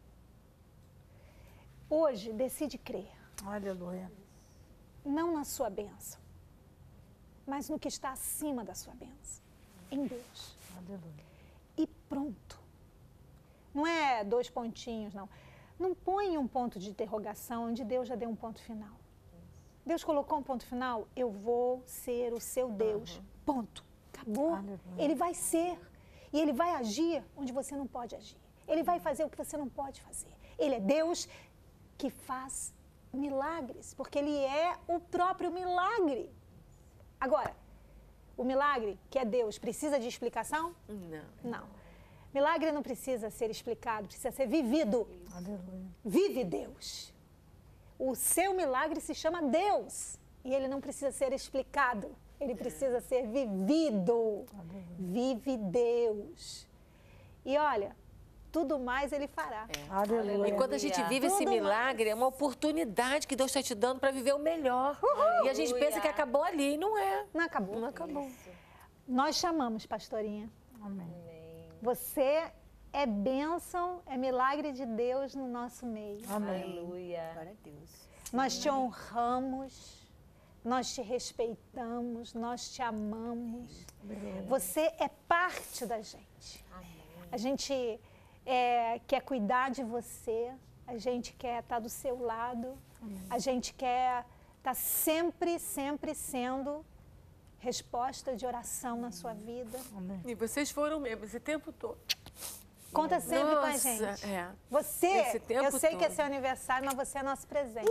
[SPEAKER 3] Hoje, decide crer.
[SPEAKER 4] Aleluia.
[SPEAKER 3] Não na sua bênção, mas no que está acima da sua bênção. Em Deus.
[SPEAKER 4] Aleluia.
[SPEAKER 3] E pronto. Não é 2 pontinhos, não. Não põe um ponto de interrogação onde Deus já deu um ponto final. Deus colocou um ponto final, eu vou ser o seu Deus. Ponto. Acabou. Ele vai ser. E Ele vai agir onde você não pode agir. Ele vai fazer o que você não pode fazer. Ele é Deus que faz milagres, porque Ele é o próprio milagre. Agora, o milagre, que é Deus, precisa de explicação? Não. Milagre não precisa ser explicado, precisa ser vivido.
[SPEAKER 4] Aleluia.
[SPEAKER 3] Vive Deus. O seu milagre se chama Deus. E ele não precisa ser explicado. Ele precisa ser vivido. Vive Deus. E olha, tudo mais Ele fará.
[SPEAKER 4] Aleluia.
[SPEAKER 7] E quando a gente vive esse milagre, é uma oportunidade que Deus está te dando para viver o melhor. E a gente pensa que acabou ali, e não é.
[SPEAKER 3] Não acabou.
[SPEAKER 7] Não acabou.
[SPEAKER 3] Nós chamamos, pastorinha.
[SPEAKER 4] Amém.
[SPEAKER 3] Você é bênção, é milagre de Deus no nosso meio.
[SPEAKER 4] Amém.
[SPEAKER 5] Aleluia.
[SPEAKER 6] Glória a Deus.
[SPEAKER 3] Nós te honramos, nós te respeitamos, nós te amamos. Você é parte da gente. A gente quer cuidar de você, a gente quer estar do seu lado, a gente quer estar sempre, sempre sendo resposta de oração na sua vida.
[SPEAKER 7] E vocês foram mesmo esse tempo todo.
[SPEAKER 3] Conta sempre com a
[SPEAKER 7] Nossa,
[SPEAKER 3] gente.
[SPEAKER 7] é.
[SPEAKER 3] Você,
[SPEAKER 7] Esse tempo
[SPEAKER 3] eu sei que é
[SPEAKER 7] todo.
[SPEAKER 3] seu aniversário, mas você é nosso presente.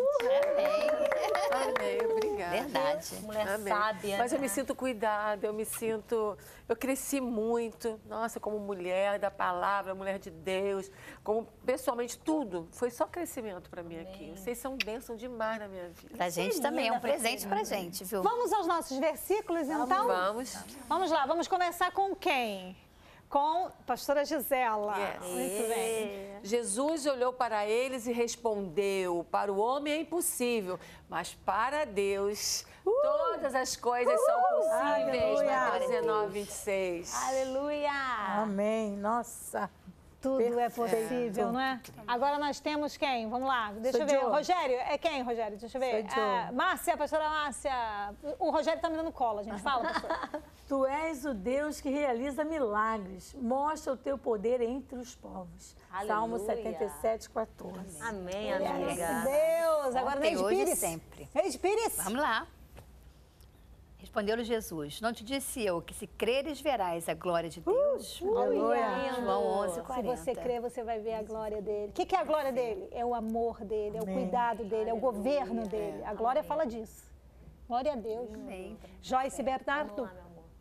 [SPEAKER 7] Amém, obrigada.
[SPEAKER 6] Verdade.
[SPEAKER 5] Mulher
[SPEAKER 7] Amém.
[SPEAKER 5] sábia.
[SPEAKER 7] Mas eu
[SPEAKER 5] né?
[SPEAKER 7] me sinto cuidada, eu cresci muito, nossa, como mulher da palavra, mulher de Deus, como pessoalmente tudo, foi só crescimento para mim aqui. Vocês são bênção demais na minha vida.
[SPEAKER 6] Pra gente também, é um presente pra gente, viu?
[SPEAKER 3] Vamos aos nossos versículos, então?
[SPEAKER 7] Vamos.
[SPEAKER 3] Vamos lá, vamos começar com quem? Com pastora Gisela.
[SPEAKER 7] Yes.
[SPEAKER 3] Muito bem.
[SPEAKER 7] Jesus olhou para eles e respondeu: para o homem é impossível, mas para Deus todas as coisas são possíveis.
[SPEAKER 4] Aleluia.
[SPEAKER 7] Mateus 19, 26.
[SPEAKER 5] Aleluia!
[SPEAKER 4] Amém. Nossa.
[SPEAKER 3] Tudo é
[SPEAKER 4] Perfeito.
[SPEAKER 3] possível, não é? Agora nós temos quem? Vamos lá, deixa
[SPEAKER 4] Sou
[SPEAKER 3] eu ver.
[SPEAKER 4] Joe.
[SPEAKER 3] Rogério, é quem, Rogério? Deixa eu ver.
[SPEAKER 4] Sou Joe.
[SPEAKER 3] Márcia, pastora Márcia. O Rogério tá me dando cola, gente. Fala, pastor.
[SPEAKER 4] Tu és o Deus que realiza milagres. Mostra o teu poder entre os povos. Salmo
[SPEAKER 5] Aleluia.
[SPEAKER 4] 77, 14.
[SPEAKER 5] Amém,
[SPEAKER 3] Nosso
[SPEAKER 5] amiga.
[SPEAKER 3] Deus. Agora
[SPEAKER 6] Ontem,
[SPEAKER 3] Neide
[SPEAKER 6] hoje e
[SPEAKER 3] Pires.
[SPEAKER 6] sempre.
[SPEAKER 3] Neide Pires.
[SPEAKER 6] Vamos lá. Respondeu-lhe Jesus: não te disse eu que se creres verás a glória de Deus?
[SPEAKER 4] Aleluia.
[SPEAKER 6] João 11,
[SPEAKER 3] Se
[SPEAKER 6] 40.
[SPEAKER 3] você crer, você vai ver a glória dele. O que é a glória dele? É o amor dele, é o
[SPEAKER 4] Amém.
[SPEAKER 3] cuidado dele, é o governo dele. A glória fala disso. Glória a Deus.
[SPEAKER 6] Amém.
[SPEAKER 3] Joyce Bernardo.
[SPEAKER 5] Vamos lá, meu amor.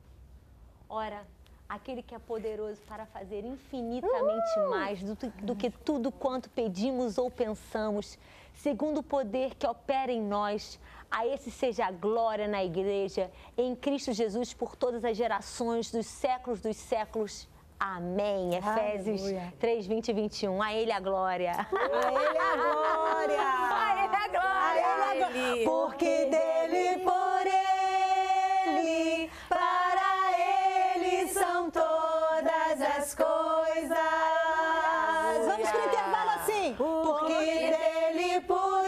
[SPEAKER 5] Ora, aquele que é poderoso para fazer infinitamente mais do que tudo quanto pedimos ou pensamos, segundo o poder que opera em nós, a esse seja a glória na igreja, em Cristo Jesus, por todas as gerações dos séculos. Amém. Efésios
[SPEAKER 4] Aleluia.
[SPEAKER 5] 3, 20 e 21. A ele a glória.
[SPEAKER 3] A ele a glória.
[SPEAKER 5] A ele a glória.
[SPEAKER 3] A ele a glória. Porque dele, por ele, para ele são todas as coisas. Vamos pro intervalo assim. Porque dele, por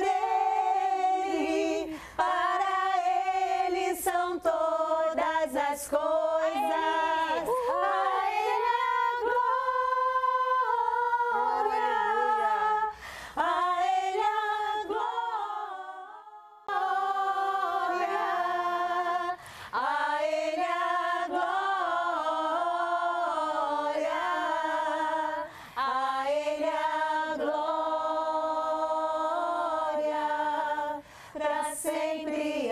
[SPEAKER 3] ele, para ele são todas as coisas. A ele a glória. A ele a glória. A ele a glória. A ele a glória. Pra sempre.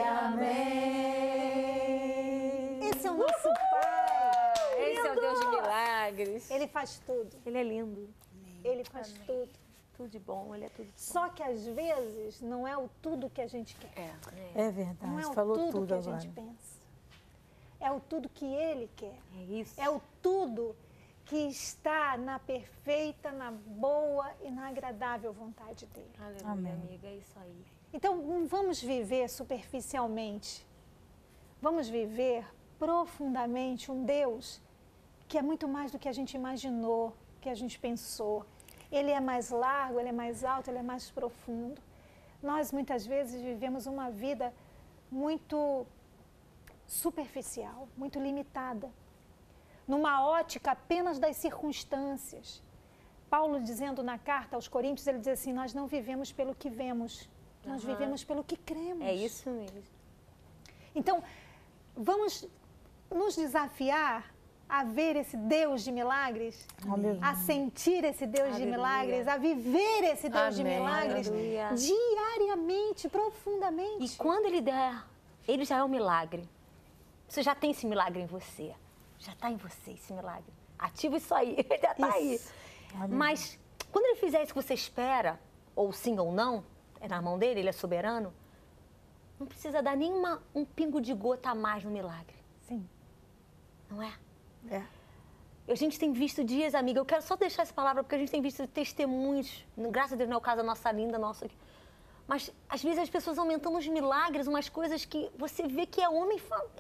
[SPEAKER 3] Amém. Esse é o nosso Pai.
[SPEAKER 7] Esse é o Deus de milagres.
[SPEAKER 3] Ele faz tudo.
[SPEAKER 5] Ele é lindo.
[SPEAKER 3] Ele faz tudo.
[SPEAKER 5] Tudo de bom, ele é tudo de bom.
[SPEAKER 3] Só que às vezes não é o tudo que a gente quer.
[SPEAKER 4] É
[SPEAKER 3] Não é
[SPEAKER 4] verdade.
[SPEAKER 3] o
[SPEAKER 4] Falou
[SPEAKER 3] tudo
[SPEAKER 4] tudo
[SPEAKER 3] que a
[SPEAKER 4] agora.
[SPEAKER 3] gente pensa. É o tudo que ele quer.
[SPEAKER 5] É isso.
[SPEAKER 3] É o tudo que está na perfeita, na boa e na agradável vontade dele.
[SPEAKER 5] Aleluia,
[SPEAKER 4] Amém.
[SPEAKER 5] amiga, é isso aí.
[SPEAKER 3] Então, não vamos viver superficialmente. Vamos viver profundamente um Deus que é muito mais do que a gente imaginou, que a gente pensou. Ele é mais largo, ele é mais alto, ele é mais profundo. Nós, muitas vezes, vivemos uma vida muito superficial, muito limitada, numa ótica apenas das circunstâncias. Paulo, dizendo na carta aos Coríntios, ele diz assim: nós não vivemos pelo que vemos, nós vivemos pelo que cremos.
[SPEAKER 5] É isso mesmo.
[SPEAKER 3] Então, vamos nos desafiar a ver esse Deus de milagres, a sentir esse Deus de milagres, a viver esse Deus de
[SPEAKER 7] Amém.
[SPEAKER 3] milagres
[SPEAKER 5] Aleluia.
[SPEAKER 3] diariamente, profundamente.
[SPEAKER 5] E quando ele der, ele já é um milagre. Você já tem esse milagre em você. Já está em você esse milagre. Ativa isso aí, já está aí. Mas quando ele fizer isso que você espera, ou sim ou não, é na mão dele, ele é soberano, não precisa dar um pingo de gota a mais no milagre.
[SPEAKER 3] Sim.
[SPEAKER 5] Não é?
[SPEAKER 3] É.
[SPEAKER 5] A gente tem visto dias, amiga, eu quero só deixar essa palavra, porque a gente tem visto testemunhos, graças a Deus não é o caso da nossa linda, nossa aqui. Mas, às vezes, as pessoas aumentando os milagres, umas coisas que você vê que é homem...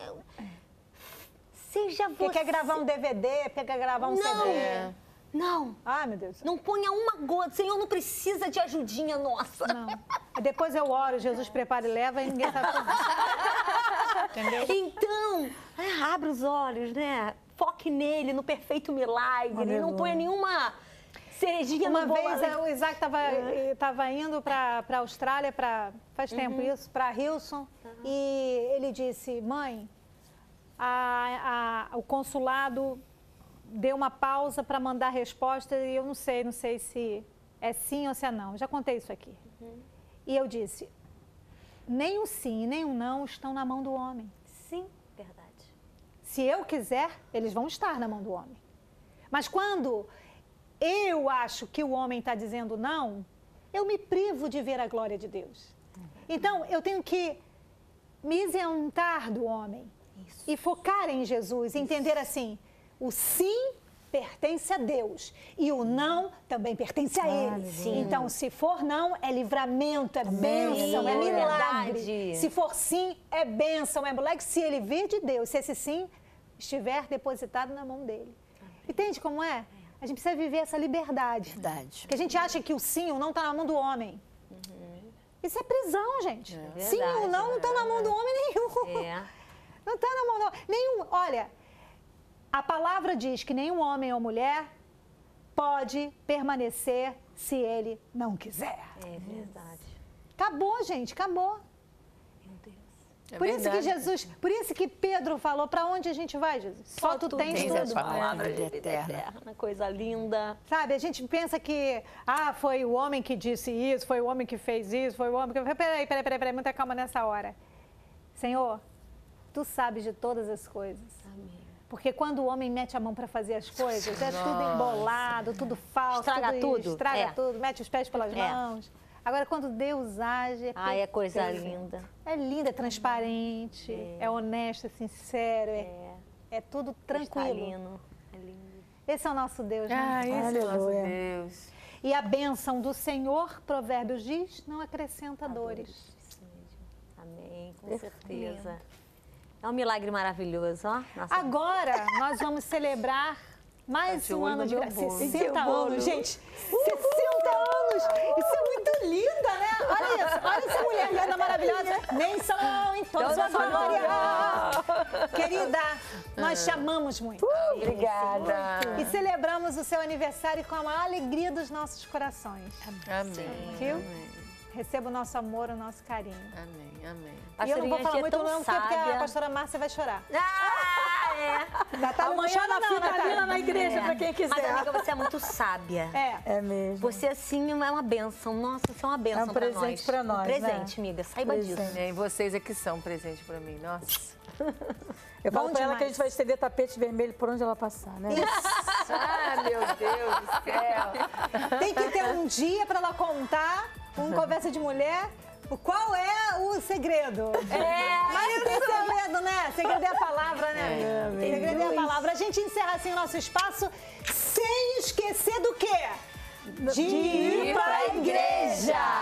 [SPEAKER 5] Seja você...
[SPEAKER 3] Quer gravar um DVD, quer gravar um
[SPEAKER 5] Não!
[SPEAKER 3] CD.
[SPEAKER 5] Não!
[SPEAKER 3] Ai, meu Deus.
[SPEAKER 5] Não ponha uma gota. Senhor, não precisa de ajudinha nossa.
[SPEAKER 3] Não. Depois eu oro, Jesus prepara e leva e ninguém sabe fazer. Entendeu?
[SPEAKER 5] Então, abre os olhos, né? Foque nele, no perfeito milagre.
[SPEAKER 4] Aleluia.
[SPEAKER 5] Não ponha nenhuma cerejinha
[SPEAKER 3] Uma
[SPEAKER 5] no bolo.
[SPEAKER 3] vez o Isaac estava indo para a Austrália, faz tempo isso, para Hilson, e ele disse: mãe, o consulado dei uma pausa para mandar a resposta e eu não sei se é sim ou se é não. Já contei isso aqui. E eu disse, nem o sim nem o não estão na mão do homem.
[SPEAKER 5] Sim, verdade.
[SPEAKER 3] Se eu quiser, eles vão estar na mão do homem. Mas quando eu acho que o homem está dizendo não, eu me privo de ver a glória de Deus. Então, eu tenho que me isentar do homem e focar em Jesus, entender assim, o sim pertence a Deus e o não também pertence a Ele. Então, se for não, é livramento, é bênção, é milagre.
[SPEAKER 5] Verdade.
[SPEAKER 3] Se for sim, é bênção, é milagre. Se ele vir de Deus, se esse sim estiver depositado na mão dele. Entende como é? A gente precisa viver essa liberdade.
[SPEAKER 6] Verdade.
[SPEAKER 3] Porque a gente acha que o sim ou não está na mão do homem. Isso é prisão, gente. Sim ou não está na mão do homem nenhum. Não está na mão do nenhum. Olha, a palavra diz que nenhum homem ou mulher pode permanecer se ele não quiser.
[SPEAKER 5] É verdade.
[SPEAKER 3] Acabou, gente, acabou.
[SPEAKER 5] Meu Deus.
[SPEAKER 3] Por isso que Jesus, por isso que Pedro falou, para onde a gente vai, Jesus? Só tu tens
[SPEAKER 6] tens a
[SPEAKER 3] tudo.
[SPEAKER 6] palavra de
[SPEAKER 5] Vida
[SPEAKER 6] eterna.
[SPEAKER 5] eterna, coisa linda.
[SPEAKER 3] Sabe, a gente pensa que, foi o homem que disse isso, foi o homem que fez isso, foi o homem que... Peraí, muita calma nessa hora. Senhor, tu sabes de todas as coisas.
[SPEAKER 5] Amém.
[SPEAKER 3] Porque quando o homem mete a mão para fazer as coisas, é tudo embolado, tudo falso.
[SPEAKER 5] Estraga tudo.
[SPEAKER 3] Estraga tudo, mete os pés pelas mãos. Agora, quando Deus age...
[SPEAKER 5] É coisa linda.
[SPEAKER 3] É linda, é transparente, é honesto, é sincero, é tudo tranquilo.
[SPEAKER 5] Cristalino. É lindo.
[SPEAKER 3] Esse é o nosso Deus, né?
[SPEAKER 7] Esse é o nosso Deus.
[SPEAKER 3] E a bênção do Senhor, Provérbios diz, não acrescenta dores.
[SPEAKER 5] Isso mesmo. Amém, com certeza. É um milagre maravilhoso, ó. Nossa.
[SPEAKER 3] Agora, nós vamos celebrar mais um ano de graça. 60 anos, gente. 60 anos. Isso é muito linda, né? Olha isso. Olha essa mulher linda, maravilhosa. Nem são em toda sua glória. Querida, nós te amamos muito.
[SPEAKER 7] Obrigada.
[SPEAKER 3] E celebramos o seu aniversário com a maior alegria dos nossos corações.
[SPEAKER 7] Amém.
[SPEAKER 3] Viu? Receba o nosso amor, o nosso carinho.
[SPEAKER 7] Amém, amém.
[SPEAKER 3] E eu não vou falar muito
[SPEAKER 5] tão
[SPEAKER 3] não, porque a
[SPEAKER 5] sábia.
[SPEAKER 3] pastora Márcia vai chorar.
[SPEAKER 4] Natália, amanhã na fita na igreja, para quem quiser.
[SPEAKER 5] Mas, amiga, você é muito sábia.
[SPEAKER 4] É mesmo.
[SPEAKER 5] Você, assim, é uma bênção. Nossa, você é uma bênção
[SPEAKER 4] É um presente pra nós,
[SPEAKER 5] Um presente,
[SPEAKER 4] né?
[SPEAKER 5] amiga. Saiba
[SPEAKER 4] Presente.
[SPEAKER 5] disso.
[SPEAKER 7] E vocês é que são presente pra mim, nossa.
[SPEAKER 4] Eu falo
[SPEAKER 3] Bom
[SPEAKER 4] pra ela
[SPEAKER 3] demais.
[SPEAKER 4] que a gente vai estender tapete vermelho por onde ela passar, né?
[SPEAKER 7] Ah, meu Deus do céu.
[SPEAKER 3] Tem que ter um dia para ela contar, conversa de mulher, qual é o segredo. Mas não tem segredo, né? Segredo é a palavra, né? Segredo é a palavra. A gente encerra assim o nosso espaço sem esquecer do quê? De ir pra igreja.